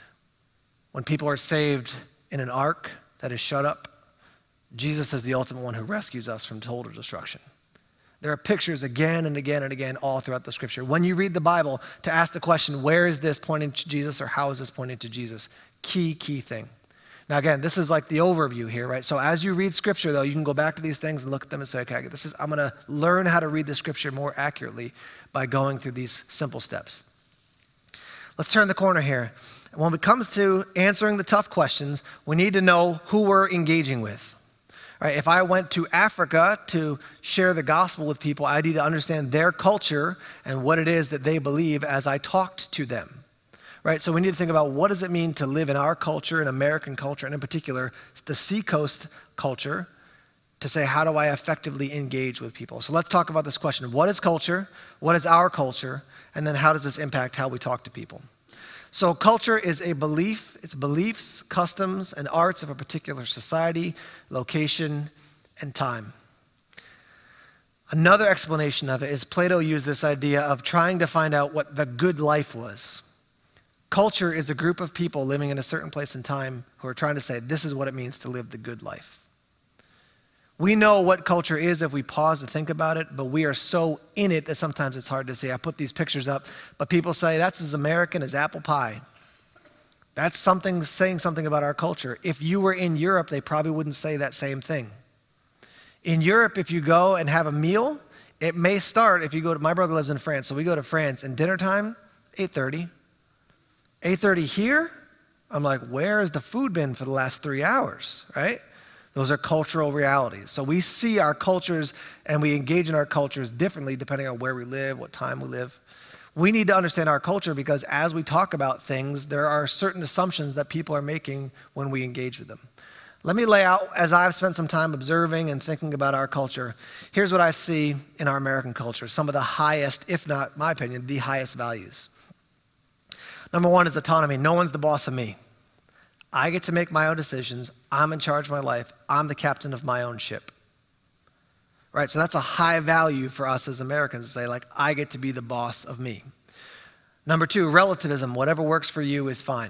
When people are saved in an ark that is shut up, Jesus is the ultimate one who rescues us from total destruction. There are pictures again and again and again all throughout the scripture. When you read the Bible, to ask the question, where is this pointing to Jesus or how is this pointing to Jesus? Key, key thing. Now again, this is like the overview here, right? So as you read scripture though, you can go back to these things and look at them and say, okay, this is, I'm gonna learn how to read the scripture more accurately by going through these simple steps. Let's turn the corner here. When it comes to answering the tough questions, we need to know who we're engaging with. Right, if I went to Africa to share the gospel with people, I need to understand their culture and what it is that they believe as I talked to them. Right, so we need to think about what does it mean to live in our culture, in American culture, and in particular, the Seacoast culture, to say how do I effectively engage with people. So let's talk about this question. What is culture? What is our culture? And then how does this impact how we talk to people? So culture is a belief, it's beliefs, customs, and arts of a particular society, location, and time. Another explanation of it is Plato used this idea of trying to find out what the good life was. Culture is a group of people living in a certain place and time who are trying to say, this is what it means to live the good life. We know what culture is if we pause to think about it, but we are so in it that sometimes it's hard to say. I put these pictures up, but people say that's as American as apple pie. That's something saying something about our culture. If you were in Europe, they probably wouldn't say that same thing. In Europe, if you go and have a meal, it may start, if you go to, my brother lives in France, so we go to France, and dinner time, eight thirty. eight thirty here, I'm like, where has the food been for the last three hours, right? Those are cultural realities. So we see our cultures and we engage in our cultures differently depending on where we live, what time we live. We need to understand our culture because as we talk about things, there are certain assumptions that people are making when we engage with them. Let me lay out, as I've spent some time observing and thinking about our culture, here's what I see in our American culture, some of the highest, if not, my opinion, the highest values. Number one is autonomy. No one's the boss of me. I get to make my own decisions. I'm in charge of my life. I'm the captain of my own ship. Right? So that's a high value for us as Americans to say, like, I get to be the boss of me. Number two, relativism. Whatever works for you is fine.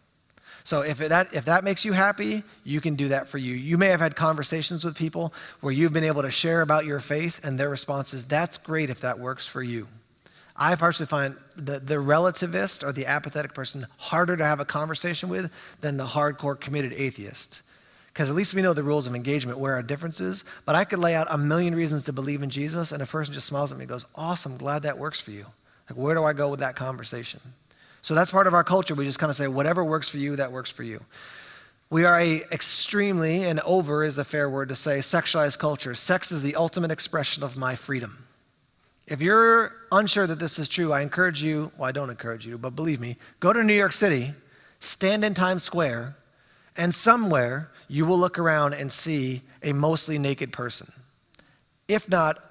So if that, if that makes you happy, you can do that for you. You may have had conversations with people where you've been able to share about your faith and their response is, that's great if that works for you. I personally find the, the relativist or the apathetic person harder to have a conversation with than the hardcore committed atheist. Because at least we know the rules of engagement, where our difference is. But I could lay out a million reasons to believe in Jesus, and a person just smiles at me and goes, awesome, glad that works for you. Like, where do I go with that conversation? So that's part of our culture. We just kind of say, whatever works for you, that works for you. We are a extremely, and over is a fair word to say, sexualized culture. Sex is the ultimate expression of my freedom. If you're unsure that this is true, I encourage you, well, I don't encourage you, but believe me, go to New York City, stand in Times Square, and somewhere you will look around and see a mostly naked person. If not,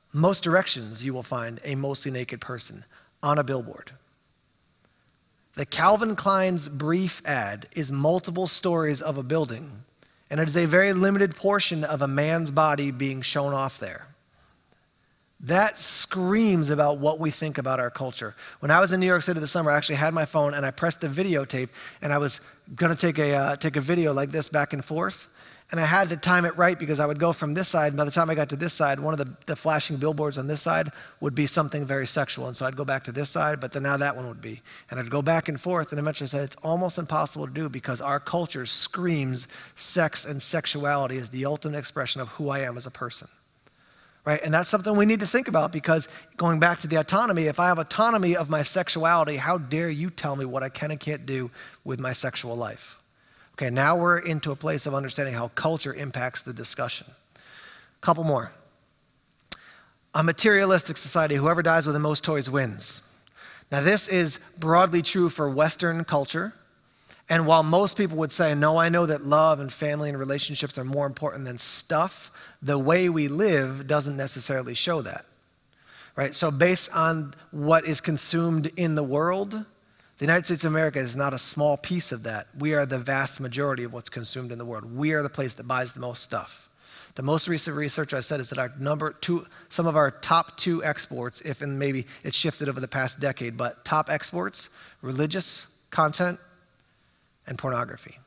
most directions you will find a mostly naked person on a billboard. The Calvin Klein's brief ad is multiple stories of a building, and it is a very limited portion of a man's body being shown off there. That screams about what we think about our culture. When I was in New York City this summer, I actually had my phone and I pressed the videotape, and I was gonna take a, uh, take a video like this back and forth, and I had to time it right because I would go from this side, and by the time I got to this side, one of the, the flashing billboards on this side would be something very sexual, and so I'd go back to this side, but then now that one would be. And I'd go back and forth, and eventually I said, it's almost impossible to do because our culture screams sex and sexuality as the ultimate expression of who I am as a person. Right? And that's something we need to think about because going back to the autonomy, if I have autonomy of my sexuality, how dare you tell me what I can and can't do with my sexual life? Okay, now we're into a place of understanding how culture impacts the discussion. A couple more. A materialistic society, whoever dies with the most toys wins. Now this is broadly true for Western culture. And while most people would say, no, I know that love and family and relationships are more important than stuff, the way we live doesn't necessarily show that, right? So based on what is consumed in the world, the United States of America is not a small piece of that. We are the vast majority of what's consumed in the world. We are the place that buys the most stuff. The most recent research I said is that our number two, some of our top two exports, if and maybe it's shifted over the past decade, but top exports, religious content, and pornography.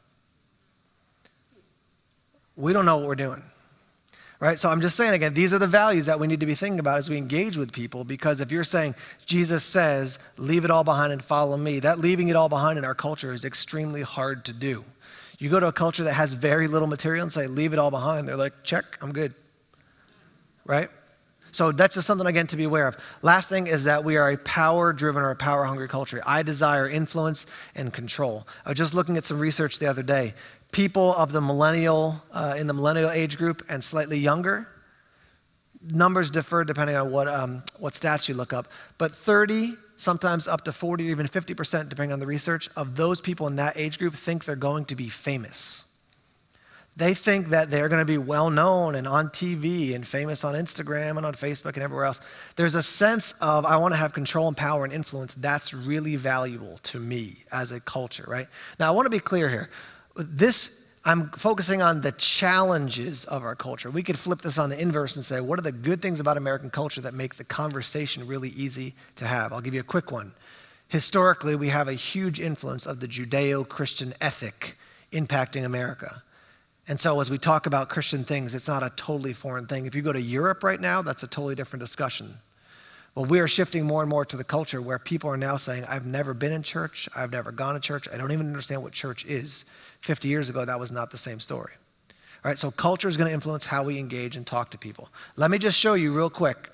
We don't know what we're doing, right? So I'm just saying again, these are the values that we need to be thinking about as we engage with people, because if you're saying, Jesus says, leave it all behind and follow me, that leaving it all behind in our culture is extremely hard to do. You go to a culture that has very little material and say, leave it all behind, they're like, check, I'm good, right? So that's just something, again, to be aware of. Last thing is that we are a power-driven or a power-hungry culture. I desire influence and control. I was just looking at some research the other day. People of the millennial, uh, in the millennial age group and slightly younger, numbers differ depending on what, um, what stats you look up, but thirty, sometimes up to forty, or even fifty percent, depending on the research, of those people in that age group think they're going to be famous. They think that they're going to be well-known and on T V and famous on Instagram and on Facebook and everywhere else. There's a sense of, I want to have control and power and influence. That's really valuable to me as a culture, right? Now, I want to be clear here. This, I'm focusing on the challenges of our culture. We could flip this on the inverse and say, what are the good things about American culture that make the conversation really easy to have? I'll give you a quick one. Historically, we have a huge influence of the Judeo-Christian ethic impacting America. And so as we talk about Christian things, it's not a totally foreign thing. If you go to Europe right now, that's a totally different discussion. Well, we are shifting more and more to the culture where people are now saying, I've never been in church, I've never gone to church, I don't even understand what church is. fifty years ago, that was not the same story. All right, so culture is going to influence how we engage and talk to people. Let me just show you real quick.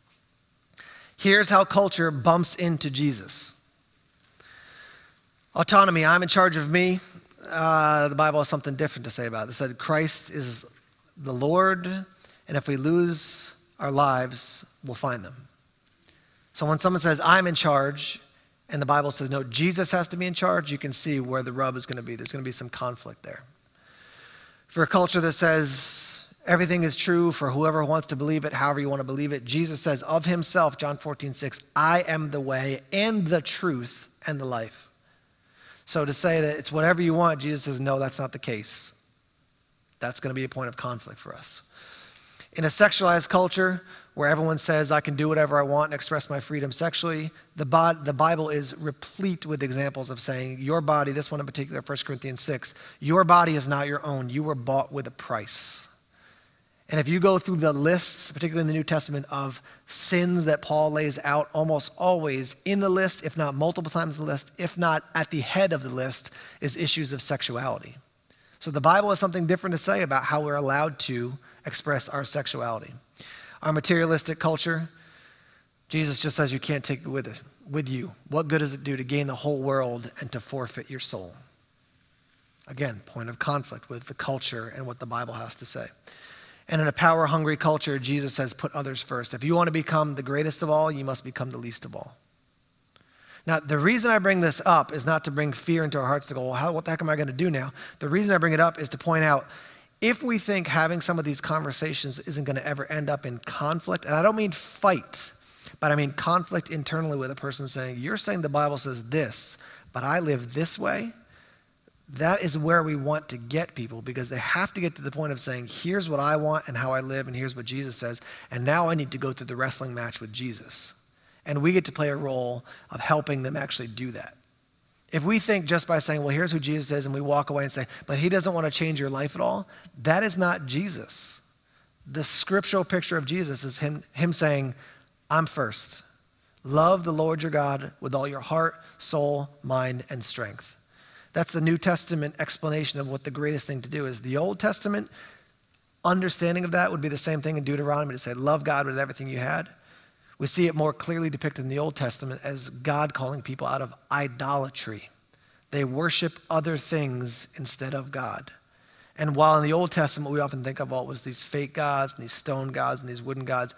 Here's how culture bumps into Jesus. Autonomy, I'm in charge of me. Uh, the Bible has something different to say about it. It said Christ is the Lord, and if we lose our lives, we'll find them. So when someone says, I'm in charge, and the Bible says, no, Jesus has to be in charge, you can see where the rub is going to be. There's going to be some conflict there. For a culture that says everything is true for whoever wants to believe it, however you want to believe it, Jesus says of himself, John fourteen six, I am the way and the truth and the life. So to say that it's whatever you want, Jesus says, no, that's not the case. That's going to be a point of conflict for us. In a sexualized culture where everyone says I can do whatever I want and express my freedom sexually, the, bod- the Bible is replete with examples of saying your body, this one in particular, First Corinthians six, your body is not your own. You were bought with a price. And if you go through the lists, particularly in the New Testament, of sins that Paul lays out, almost always in the list, if not multiple times in the list, if not at the head of the list, is issues of sexuality. So the Bible has something different to say about how we're allowed to express our sexuality. Our materialistic culture, Jesus just says you can't take it with it, with you. What good does it do to gain the whole world and to forfeit your soul? Again, point of conflict with the culture and what the Bible has to say. And in a power-hungry culture, Jesus says, put others first. If you want to become the greatest of all, you must become the least of all. Now, the reason I bring this up is not to bring fear into our hearts to go, well, how, what the heck am I going to do now? The reason I bring it up is to point out, if we think having some of these conversations isn't going to ever end up in conflict, and I don't mean fight, but I mean conflict internally with a person saying, you're saying the Bible says this, but I live this way, that is where we want to get people, because they have to get to the point of saying, here's what I want and how I live, and here's what Jesus says, and now I need to go through the wrestling match with Jesus. And we get to play a role of helping them actually do that. If we think just by saying, well, here's who Jesus is, and we walk away and say, but he doesn't want to change your life at all, that is not Jesus. The scriptural picture of Jesus is him, him saying, I'm first. Love the Lord your God with all your heart, soul, mind, and strength. That's the New Testament explanation of what the greatest thing to do is. The Old Testament understanding of that would be the same thing in Deuteronomy to say, love God with everything you had. We see it more clearly depicted in the Old Testament as God calling people out of idolatry. They worship other things instead of God. And while in the Old Testament we often think of all was these fake gods and these stone gods and these wooden gods,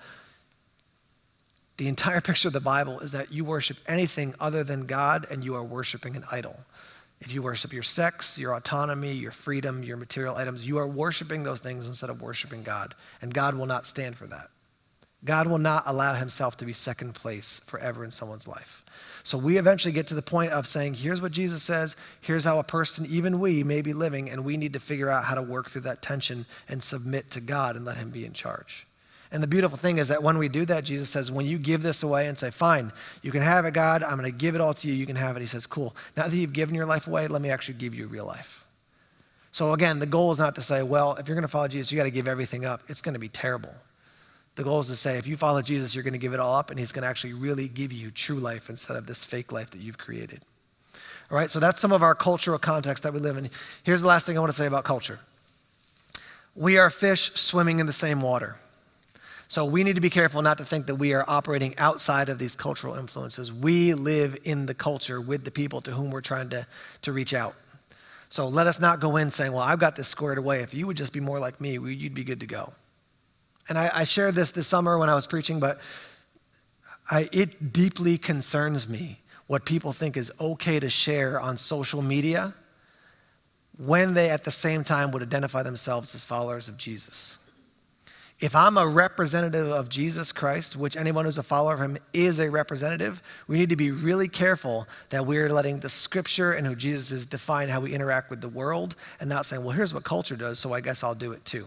the entire picture of the Bible is that you worship anything other than God and you are worshiping an idol. If you worship your sex, your autonomy, your freedom, your material items, you are worshiping those things instead of worshiping God. And God will not stand for that. God will not allow himself to be second place forever in someone's life. So we eventually get to the point of saying, here's what Jesus says, here's how a person, even we, may be living, and we need to figure out how to work through that tension and submit to God and let him be in charge. And the beautiful thing is that when we do that, Jesus says, when you give this away and say, fine, you can have it, God, I'm going to give it all to you, you can have it. He says, cool. Now that you've given your life away, let me actually give you real life. So again, the goal is not to say, well, if you're going to follow Jesus, you got to give everything up. It's going to be terrible. The goal is to say, if you follow Jesus, you're going to give it all up, and he's going to actually really give you true life instead of this fake life that you've created. All right, so that's some of our cultural context that we live in. Here's the last thing I want to say about culture. We are fish swimming in the same water. So we need to be careful not to think that we are operating outside of these cultural influences. We live in the culture with the people to whom we're trying to, to reach out. So let us not go in saying, well, I've got this squared away. If you would just be more like me, you'd be good to go. And I, I shared this this summer when I was preaching, but I, it deeply concerns me what people think is okay to share on social media when they at the same time would identify themselves as followers of Jesus. If I'm a representative of Jesus Christ, which anyone who's a follower of him is a representative, we need to be really careful that we're letting the scripture and who Jesus is define how we interact with the world and not saying, well, here's what culture does, so I guess I'll do it too.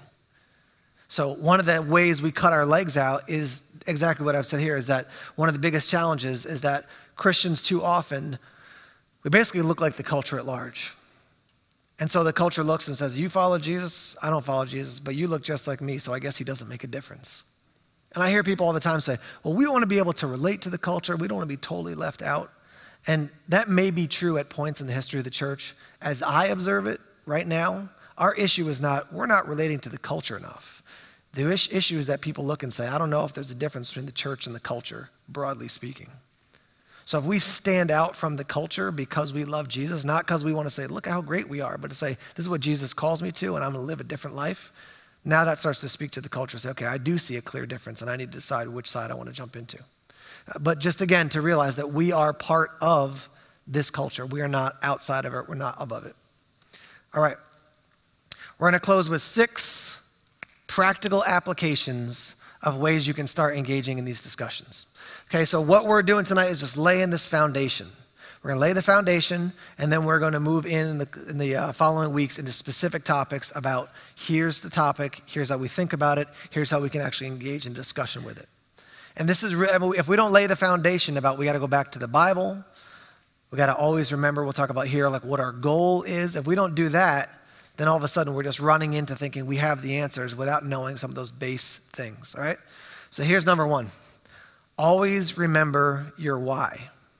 So one of the ways we cut our legs out is exactly what I've said here, is that one of the biggest challenges is that Christians too often, we basically look like the culture at large. And so the culture looks and says, you follow Jesus, I don't follow Jesus, but you look just like me, so I guess he doesn't make a difference. And I hear people all the time say, well, we want to be able to relate to the culture. We don't want to be totally left out. And that may be true at points in the history of the church. As I observe it right now, our issue is not, we're not relating to the culture enough. The issue is that people look and say, I don't know if there's a difference between the church and the culture, broadly speaking. So if we stand out from the culture because we love Jesus, not because we want to say, look how great we are, but to say, this is what Jesus calls me to, and I'm going to live a different life, now that starts to speak to the culture. Say, okay, I do see a clear difference, and I need to decide which side I want to jump into. But just again, to realize that we are part of this culture. We are not outside of it. We're not above it. All right. We're going to close with six practical applications of ways you can start engaging in these discussions. Okay, so what we're doing tonight is just laying this foundation. We're going to lay the foundation, and then we're going to move in in the, in the uh, following weeks into specific topics about here's the topic, here's how we think about it, here's how we can actually engage in discussion with it. And this is, if we don't lay the foundation about we got to go back to the Bible, we got to always remember, we'll talk about here, like what our goal is. If we don't do that, then all of a sudden we're just running into thinking we have the answers without knowing some of those base things, all right? So here's number one. Always remember your why.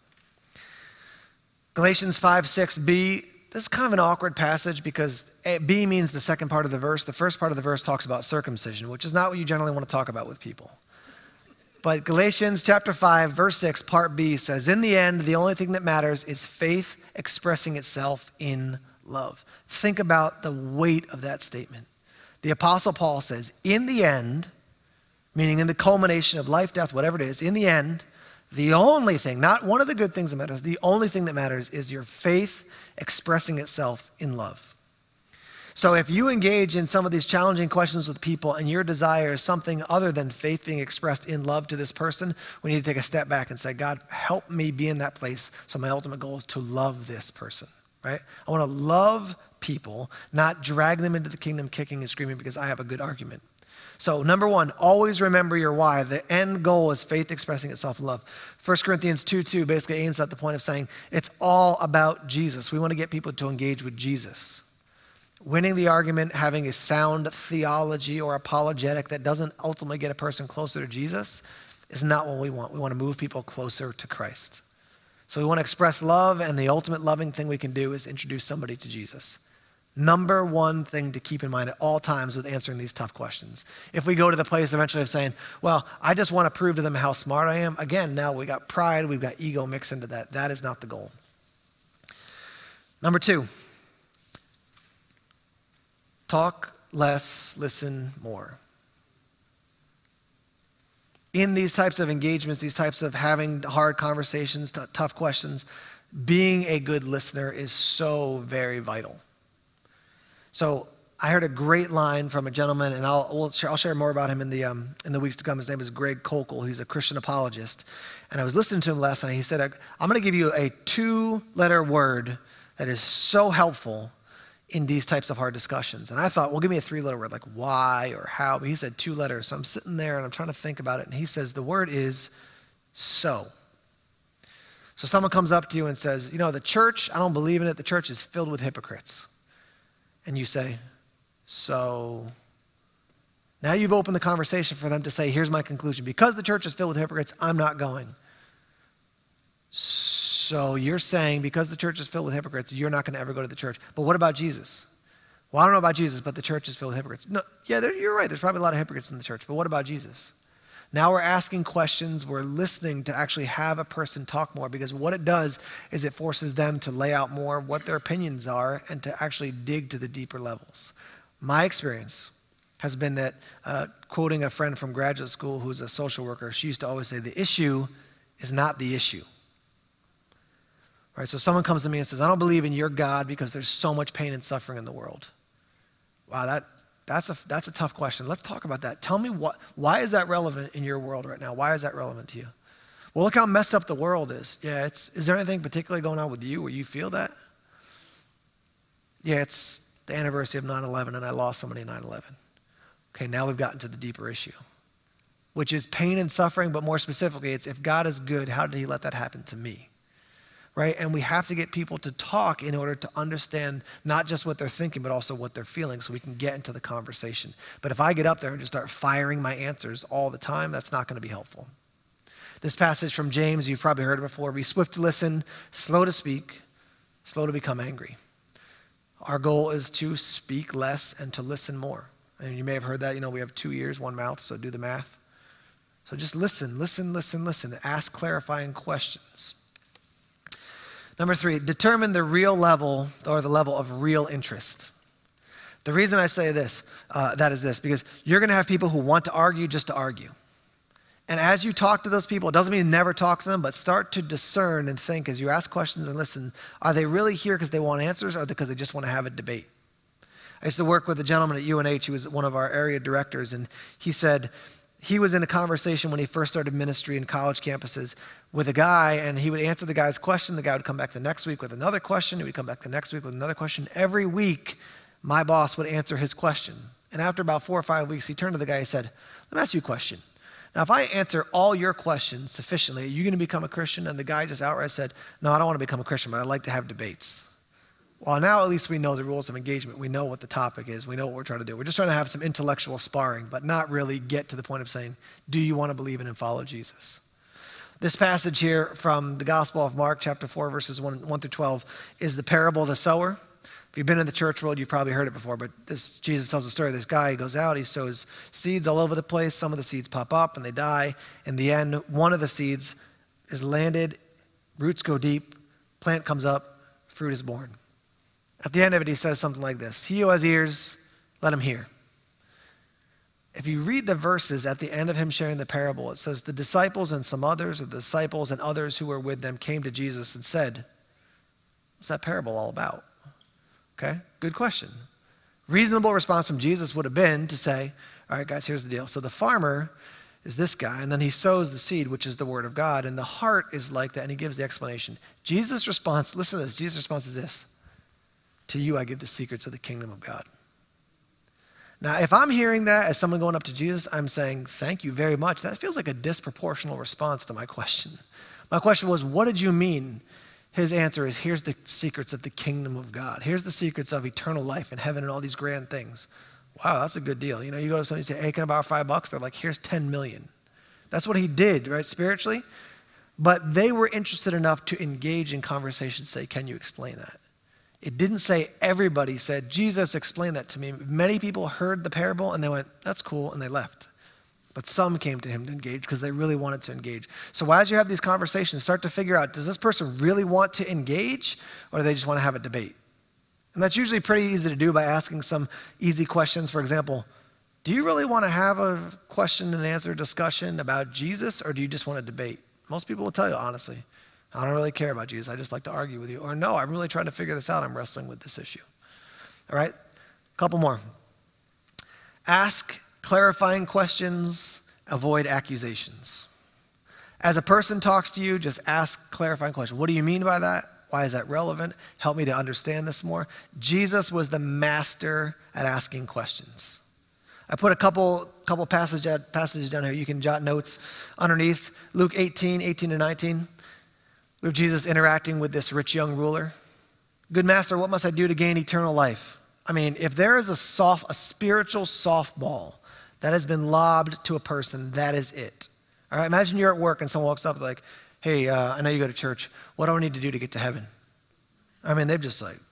Galatians five six b, this is kind of an awkward passage because B means the second part of the verse. The first part of the verse talks about circumcision, which is not what you generally want to talk about with people. But Galatians chapter five, verse six, part B says, in the end, the only thing that matters is faith expressing itself in love. Think about the weight of that statement. The Apostle Paul says, in the end, meaning in the culmination of life, death, whatever it is, in the end, the only thing, not one of the good things that matters, the only thing that matters is your faith expressing itself in love. So if you engage in some of these challenging questions with people and your desire is something other than faith being expressed in love to this person, we need to take a step back and say, God, help me be in that place. So my ultimate goal is to love this person, right? I want to love people, not drag them into the kingdom kicking and screaming because I have a good argument. So number one, always remember your why. The end goal is faith expressing itself in love. First Corinthians two two basically aims at the point of saying it's all about Jesus. We want to get people to engage with Jesus. Winning the argument, having a sound theology or apologetic that doesn't ultimately get a person closer to Jesus is not what we want. We want to move people closer to Christ. So we want to express love, and the ultimate loving thing we can do is introduce somebody to Jesus. Number one thing to keep in mind at all times with answering these tough questions. If we go to the place eventually of saying, well, I just want to prove to them how smart I am, again, now we got pride, we've got ego mixed into that. That is not the goal. Number two, talk less, listen more. In these types of engagements, these types of having hard conversations, t- tough questions, being a good listener is so very vital. So I heard a great line from a gentleman, and I'll, we'll share, I'll share more about him in the, um, in the weeks to come. His name is Greg Kokel. He's a Christian apologist. And I was listening to him last night. He said, I'm going to give you a two-letter word that is so helpful in these types of hard discussions. And I thought, well, give me a three-letter word, like why or how. But he said two letters. So I'm sitting there, and I'm trying to think about it. And he says, the word is so. So someone comes up to you and says, you know, the church, I don't believe in it. The church is filled with hypocrites. And you say, so now you've opened the conversation for them to say, here's my conclusion. Because the church is filled with hypocrites, I'm not going. So you're saying because the church is filled with hypocrites, you're not going to ever go to the church. But what about Jesus? Well, I don't know about Jesus, but the church is filled with hypocrites. No, yeah, you're right. There's probably a lot of hypocrites in the church. But what about Jesus? Now we're asking questions, we're listening to actually have a person talk more, because what it does is it forces them to lay out more what their opinions are and to actually dig to the deeper levels. My experience has been that, uh, quoting a friend from graduate school who's a social worker, she used to always say, the issue is not the issue. Right? So someone comes to me and says, I don't believe in your God because there's so much pain and suffering in the world. Wow, that That's a, that's a tough question. Let's talk about that. Tell me, what, why is that relevant in your world right now? Why is that relevant to you? Well, look how messed up the world is. Yeah, it's, is there anything particularly going on with you where you feel that? Yeah, it's the anniversary of nine eleven and I lost somebody in nine eleven. Okay, now we've gotten to the deeper issue, which is pain and suffering, but more specifically, it's if God is good, how did he let that happen to me? Right? And we have to get people to talk in order to understand not just what they're thinking, but also what they're feeling so we can get into the conversation. But if I get up there and just start firing my answers all the time, that's not going to be helpful. This passage from James, you've probably heard it before. Be swift to listen, slow to speak, slow to become angry. Our goal is to speak less and to listen more. And you may have heard that, you know, we have two ears, one mouth, so do the math. So just listen, listen, listen, listen. Ask clarifying questions. Number three, determine the real level or the level of real interest. The reason I say this, uh, that is this, because you're going to have people who want to argue just to argue. And as you talk to those people, it doesn't mean never talk to them, but start to discern and think as you ask questions and listen, are they really here because they want answers or because they just want to have a debate? I used to work with a gentleman at U N H who was one of our area directors, and he said, he was in a conversation when he first started ministry in college campuses with a guy, and he would answer the guy's question. The guy would come back the next week with another question. He would come back the next week with another question. Every week, my boss would answer his question. And after about four or five weeks, he turned to the guy and said, let me ask you a question. Now, if I answer all your questions sufficiently, are you going to become a Christian? And the guy just outright said, no, I don't want to become a Christian, but I'd like to have debates. Well, now at least we know the rules of engagement. We know what the topic is. We know what we're trying to do. We're just trying to have some intellectual sparring, but not really get to the point of saying, do you want to believe in and follow Jesus? This passage here from the Gospel of Mark, chapter four, verses one, one through twelve, is the parable of the sower. If you've been in the church world, you've probably heard it before, but this Jesus tells the story of this guy. He goes out, he sows seeds all over the place. Some of the seeds pop up and they die. In the end, one of the seeds is landed, roots go deep, plant comes up, fruit is born. At the end of it, he says something like this: he who has ears, let him hear. If you read the verses at the end of him sharing the parable, it says, the disciples and some others, or the disciples and others who were with them, came to Jesus and said, what's that parable all about? Okay, good question. Reasonable response from Jesus would have been to say, all right, guys, here's the deal. So the farmer is this guy, and then he sows the seed, which is the word of God, and the heart is like that, and he gives the explanation. Jesus' response, listen to this, Jesus' response is this: to you I give the secrets of the kingdom of God. Now, if I'm hearing that as someone going up to Jesus, I'm saying, thank you very much. That feels like a disproportional response to my question. My question was, what did you mean? His answer is, here's the secrets of the kingdom of God. Here's the secrets of eternal life in heaven and all these grand things. Wow, that's a good deal. You know, you go to somebody and say, hey, can I borrow five bucks? They're like, here's ten million. That's what he did, right, spiritually. But they were interested enough to engage in conversation, say, can you explain that? It didn't say everybody said, Jesus, explain that to me. Many people heard the parable and they went, that's cool, and they left. But some came to him to engage because they really wanted to engage. So as you have these conversations, start to figure out, does this person really want to engage, or do they just want to have a debate? And that's usually pretty easy to do by asking some easy questions. For example, do you really want to have a question and answer discussion about Jesus, or do you just want to debate? Most people will tell you, honestly, I don't really care about Jesus. I just like to argue with you. Or no, I'm really trying to figure this out. I'm wrestling with this issue. All right, a couple more. Ask clarifying questions, avoid accusations. As a person talks to you, just ask clarifying questions. What do you mean by that? Why is that relevant? Help me to understand this more. Jesus was the master at asking questions. I put a couple, couple passage, passages down here. You can jot notes underneath. Luke eighteen, eighteen to nineteen. We have Jesus interacting with this rich young ruler. Good master, what must I do to gain eternal life? I mean, if there is a soft, a spiritual softball that has been lobbed to a person, that is it. All right, imagine you're at work and someone walks up like, hey, uh, I know you go to church. What do I need to do to get to heaven? I mean, they're just like,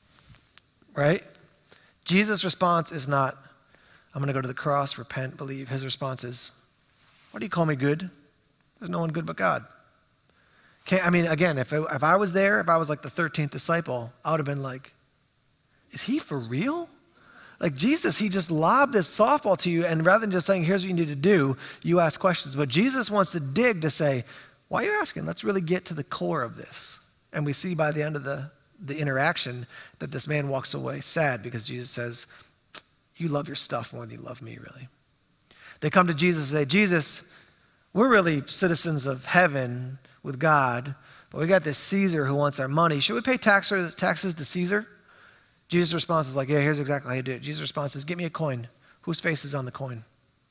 right? Jesus' response is not, I'm going to go to the cross, repent, believe. His response is, what do you call me good? There's no one good but God. Can't, I mean, again, if, it, if I was there, if I was like the thirteenth disciple, I would have been like, is he for real? Like Jesus, he just lobbed this softball to you, and rather than just saying, here's what you need to do, you ask questions. But Jesus wants to dig to say, why are you asking? Let's really get to the core of this. And we see by the end of the, the interaction that this man walks away sad because Jesus says, you love your stuff more than you love me, really. They come to Jesus and say, Jesus, we're really citizens of heaven with God, but we got this Caesar who wants our money. Should we pay tax, taxes to Caesar? Jesus' response is like, yeah, here's exactly how you do it. Jesus' response is, get me a coin. Whose face is on the coin?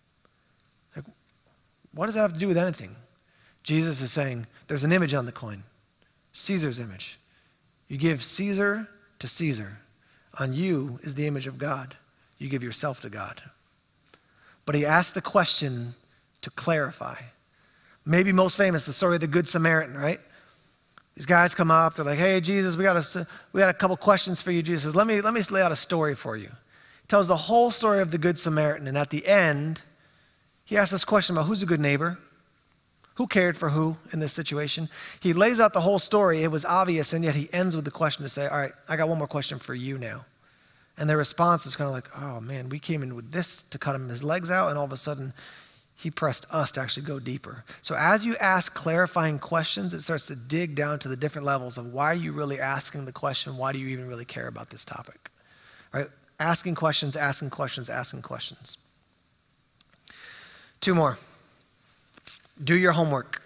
Like, what does that have to do with anything? Jesus is saying, there's an image on the coin, Caesar's image. You give Caesar to Caesar. On you is the image of God. You give yourself to God. But he asked the question to clarify. Maybe most famous, the story of the Good Samaritan, right? These guys come up, they're like, hey, Jesus, we got a, we got a couple questions for you. Jesus says, let me, let me lay out a story for you. He tells the whole story of the Good Samaritan, and at the end, he asks this question about who's a good neighbor? Who cared for who in this situation? He lays out the whole story. It was obvious, and yet he ends with the question to say, all right, I got one more question for you now. And their response was kind of like, oh, man, we came in with this to cut him his legs out, and all of a sudden, he pressed us to actually go deeper. So as you ask clarifying questions, it starts to dig down to the different levels of why are you really asking the question? Why do you even really care about this topic? Right? Asking questions, asking questions, asking questions. Two more. Do your homework.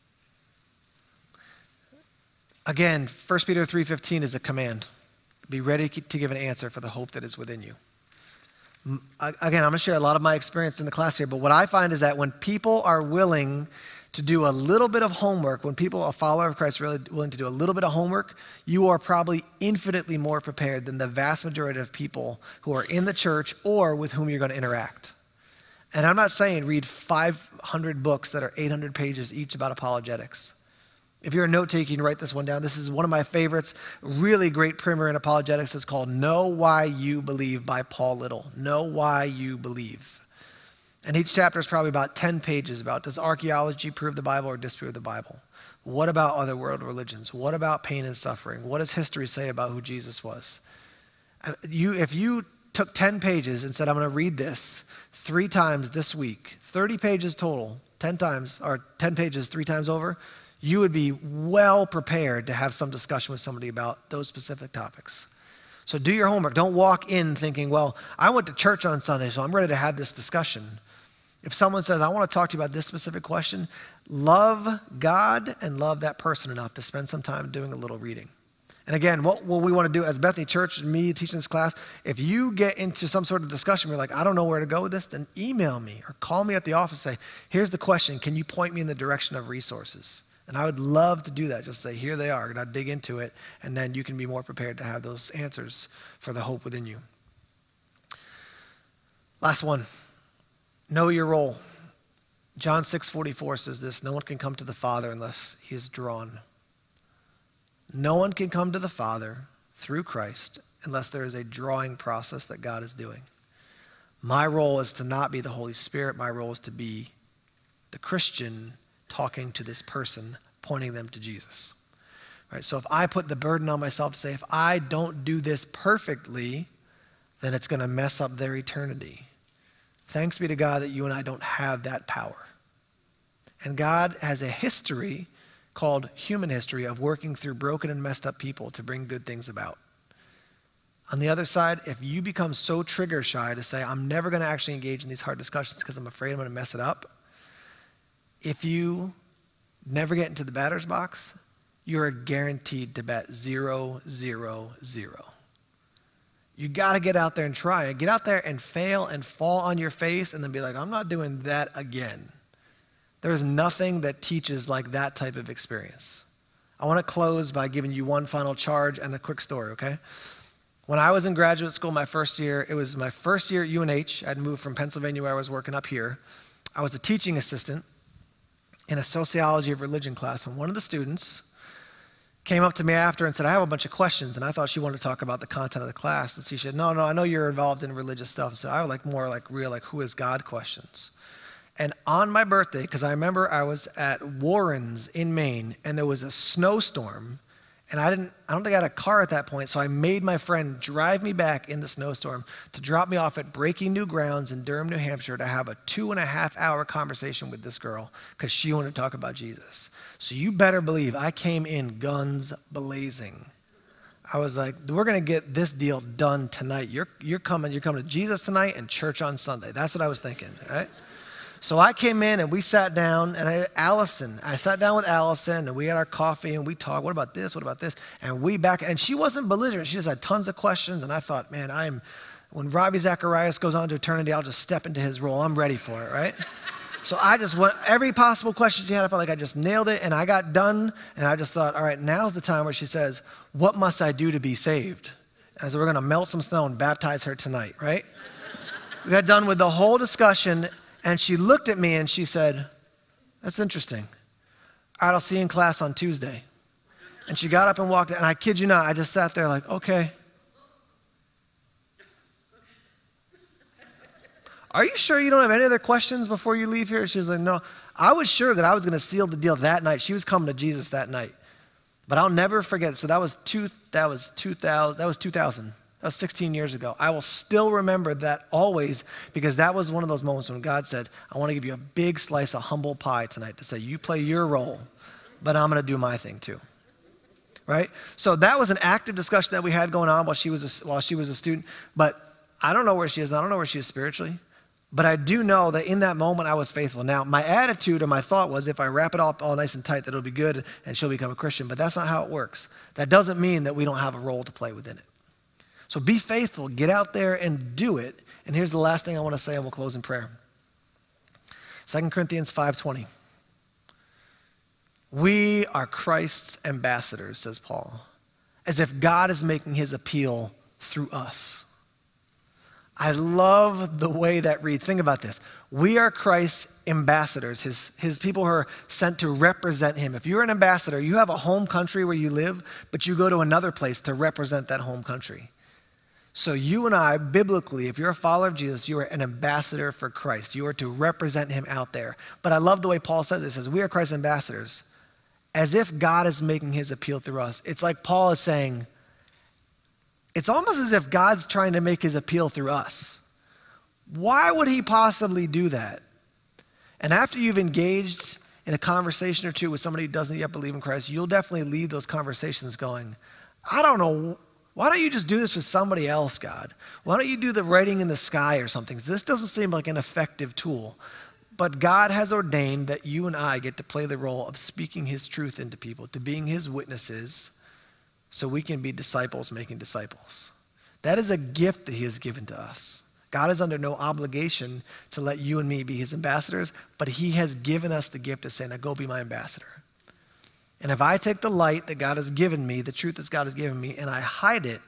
Again, First Peter three fifteen is a command. Be ready to give an answer for the hope that is within you. Again, I'm going to share a lot of my experience in the class here, but what I find is that when people are willing to do a little bit of homework, when people, a follower of Christ, are really willing to do a little bit of homework, you are probably infinitely more prepared than the vast majority of people who are in the church or with whom you're going to interact. And I'm not saying read five hundred books that are eight hundred pages each about apologetics. If you're a note-taker, you can write this one down. This is one of my favorites, really great primer in apologetics. It's called Know Why You Believe by Paul Little. Know Why You Believe. And each chapter is probably about ten pages about, does archaeology prove the Bible or disprove the Bible? What about other world religions? What about pain and suffering? What does history say about who Jesus was? You, if you took ten pages and said, I'm going to read this three times this week, thirty pages total, ten times, or ten pages three times over, you would be well prepared to have some discussion with somebody about those specific topics. So do your homework. Don't walk in thinking, well, I went to church on Sunday, so I'm ready to have this discussion. If someone says, I want to talk to you about this specific question, love God and love that person enough to spend some time doing a little reading. And again, what, what we want to do as Bethany Church and me teaching this class, if you get into some sort of discussion, you're like, I don't know where to go with this, then email me or call me at the office and say, here's the question, can you point me in the direction of resources? And I would love to do that. Just say, here they are, and I'll dig into it, and then you can be more prepared to have those answers for the hope within you. Last one, know your role. John six forty-four says this, no one can come to the Father unless he is drawn. No one can come to the Father through Christ unless there is a drawing process that God is doing. My role is to not be the Holy Spirit. My role is to be the Christian talking to this person, pointing them to Jesus. Right? So if I put the burden on myself to say, if I don't do this perfectly, then it's going to mess up their eternity. Thanks be to God that you and I don't have that power. And God has a history called human history of working through broken and messed up people to bring good things about. On the other side, if you become so trigger shy to say, I'm never going to actually engage in these hard discussions because I'm afraid I'm going to mess it up, if you never get into the batter's box, you're guaranteed to bet zero, zero, zero. You got to get out there and try it. Get out there and fail and fall on your face and then be like, I'm not doing that again. There's nothing that teaches like that type of experience. I want to close by giving you one final charge and a quick story, okay? When I was in graduate school my first year, it was my first year at U N H. I'd moved from Pennsylvania where I was working up here. I was a teaching assistant in a sociology of religion class, and one of the students came up to me after and said, I have a bunch of questions, and I thought she wanted to talk about the content of the class. And she said, no, no, I know you're involved in religious stuff, so I would like more like real, like who is God questions. And on my birthday, because I remember I was at Warren's in Maine, and there was a snowstorm, and I didn't, I don't think I had a car at that point, so I made my friend drive me back in the snowstorm to drop me off at Breaking New Grounds in Durham, New Hampshire, to have a two and a half hour conversation with this girl, because she wanted to talk about Jesus. So you better believe I came in guns blazing. I was like, we're going to get this deal done tonight. You're, you're coming, you're coming to Jesus tonight and church on Sunday. That's what I was thinking, right? So I came in and we sat down, and I, Allison, I sat down with Allison, and we had our coffee and we talked, what about this, what about this? And we back, and she wasn't belligerent. She just had tons of questions, and I thought, man, I'm, when Ravi Zacharias goes on to eternity, I'll just step into his role. I'm ready for it, right? So I just went, every possible question she had, I felt like I just nailed it, and I got done, and I just thought, all right, now's the time where she says, what must I do to be saved? And so we're going to melt some snow and baptize her tonight, right? We got done with the whole discussion, and she looked at me and she said, that's interesting. All right, I'll see you in class on Tuesday. And she got up and walked, and I kid you not, I just sat there like, okay. Are you sure you don't have any other questions before you leave here? She was like, no. I was sure that I was going to seal the deal that night. She was coming to Jesus that night. But I'll never forget. So that was two, that was two thousand, that was two thousand. That was sixteen years ago. I will still remember that always, because that was one of those moments when God said, I want to give you a big slice of humble pie tonight to say, you play your role, but I'm going to do my thing too. Right? So that was an active discussion that we had going on while she was a, while she was a student. But I don't know where she is. I don't know where she is spiritually. But I do know that in that moment I was faithful. Now, my attitude or my thought was if I wrap it all up all nice and tight, that it'll be good and she'll become a Christian. But that's not how it works. That doesn't mean that we don't have a role to play within it. So be faithful, get out there and do it. And here's the last thing I want to say, and we'll close in prayer. Second Corinthians five twenty. We are Christ's ambassadors, says Paul, as if God is making his appeal through us. I love the way that reads. Think about this. We are Christ's ambassadors, his, his people who are sent to represent him. If you're an ambassador, you have a home country where you live, but you go to another place to represent that home country. So you and I, biblically, if you're a follower of Jesus, you are an ambassador for Christ. You are to represent him out there. But I love the way Paul says it. He says, we are Christ's ambassadors, as if God is making his appeal through us. It's like Paul is saying, it's almost as if God's trying to make his appeal through us. Why would he possibly do that? And after you've engaged in a conversation or two with somebody who doesn't yet believe in Christ, you'll definitely leave those conversations going, I don't know Why don't you just do this with somebody else, God? Why don't you do the writing in the sky or something? This doesn't seem like an effective tool. But God has ordained that you and I get to play the role of speaking his truth into people, to being his witnesses, so we can be disciples making disciples. That is a gift that he has given to us. God is under no obligation to let you and me be his ambassadors, but he has given us the gift of saying, now go be my ambassador. And if I take the light that God has given me, the truth that God has given me, and I hide it,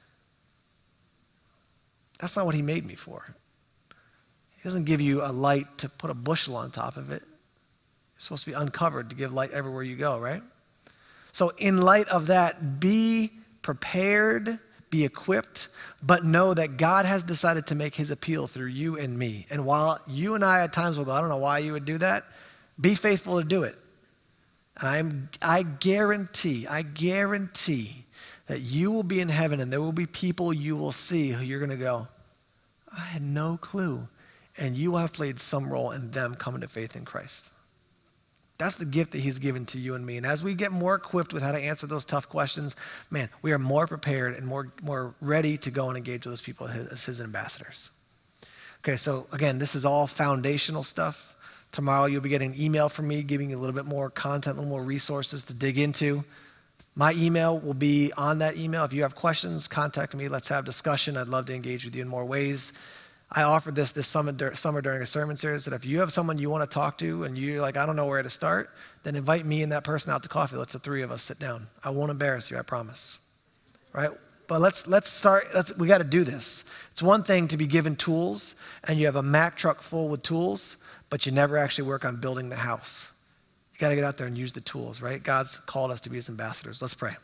that's not what he made me for. He doesn't give you a light to put a bushel on top of it. It's supposed to be uncovered to give light everywhere you go, right? So in light of that, be prepared, be equipped, but know that God has decided to make his appeal through you and me. And while you and I at times will go, I don't know why you would do that, be faithful to do it. And I'm, I guarantee, I guarantee that you will be in heaven and there will be people you will see who you're going to go, I had no clue. And you have played some role in them coming to faith in Christ. That's the gift that he's given to you and me. And as we get more equipped with how to answer those tough questions, man, we are more prepared and more, more ready to go and engage with those people as his ambassadors. Okay, so again, this is all foundational stuff. Tomorrow you'll be getting an email from me giving you a little bit more content, a little more resources to dig into. My email will be on that email. If you have questions, contact me. Let's have discussion. I'd love to engage with you in more ways. I offered this this summer, summer during a sermon series that if you have someone you want to talk to and you're like, I don't know where to start, then invite me and that person out to coffee. Let's the three of us sit down. I won't embarrass you, I promise. Right? But let's let's start. Let's, we got to do this. It's one thing to be given tools and you have a Mack truck full with tools, but you never actually work on building the house. You got to get out there and use the tools, right? God's called us to be his ambassadors. Let's pray.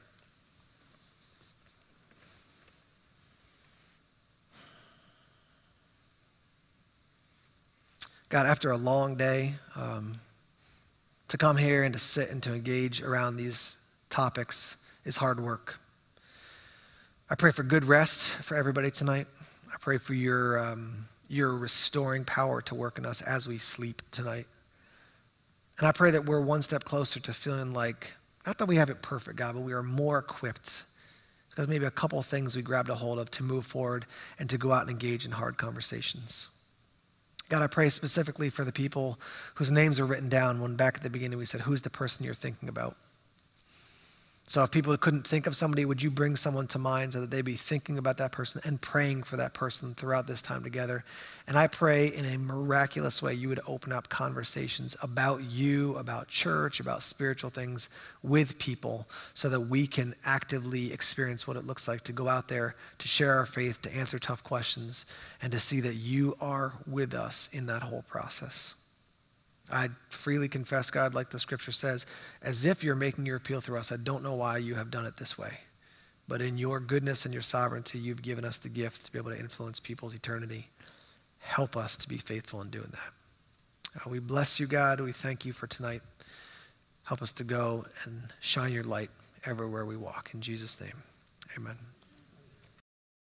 God, after a long day, um, to come here and to sit and to engage around these topics is hard work. I pray for good rest for everybody tonight. I pray for your, um, your restoring power to work in us as we sleep tonight. And I pray that we're one step closer to feeling like, not that we have it perfect, God, but we are more equipped because maybe a couple of things we grabbed a hold of to move forward and to go out and engage in hard conversations. God, I pray specifically for the people whose names are written down when back at the beginning we said, who's the person you're thinking about? So if people couldn't think of somebody, would you bring someone to mind so that they'd be thinking about that person and praying for that person throughout this time together? And I pray in a miraculous way you would open up conversations about you, about church, about spiritual things with people so that we can actively experience what it looks like to go out there, to share our faith, to answer tough questions, and to see that you are with us in that whole process. I freely confess, God, like the scripture says, as if you're making your appeal through us. I don't know why you have done it this way. But in your goodness and your sovereignty, you've given us the gift to be able to influence people's eternity. Help us to be faithful in doing that. Uh, we bless you, God. We thank you for tonight. Help us to go and shine your light everywhere we walk. In Jesus' name, amen.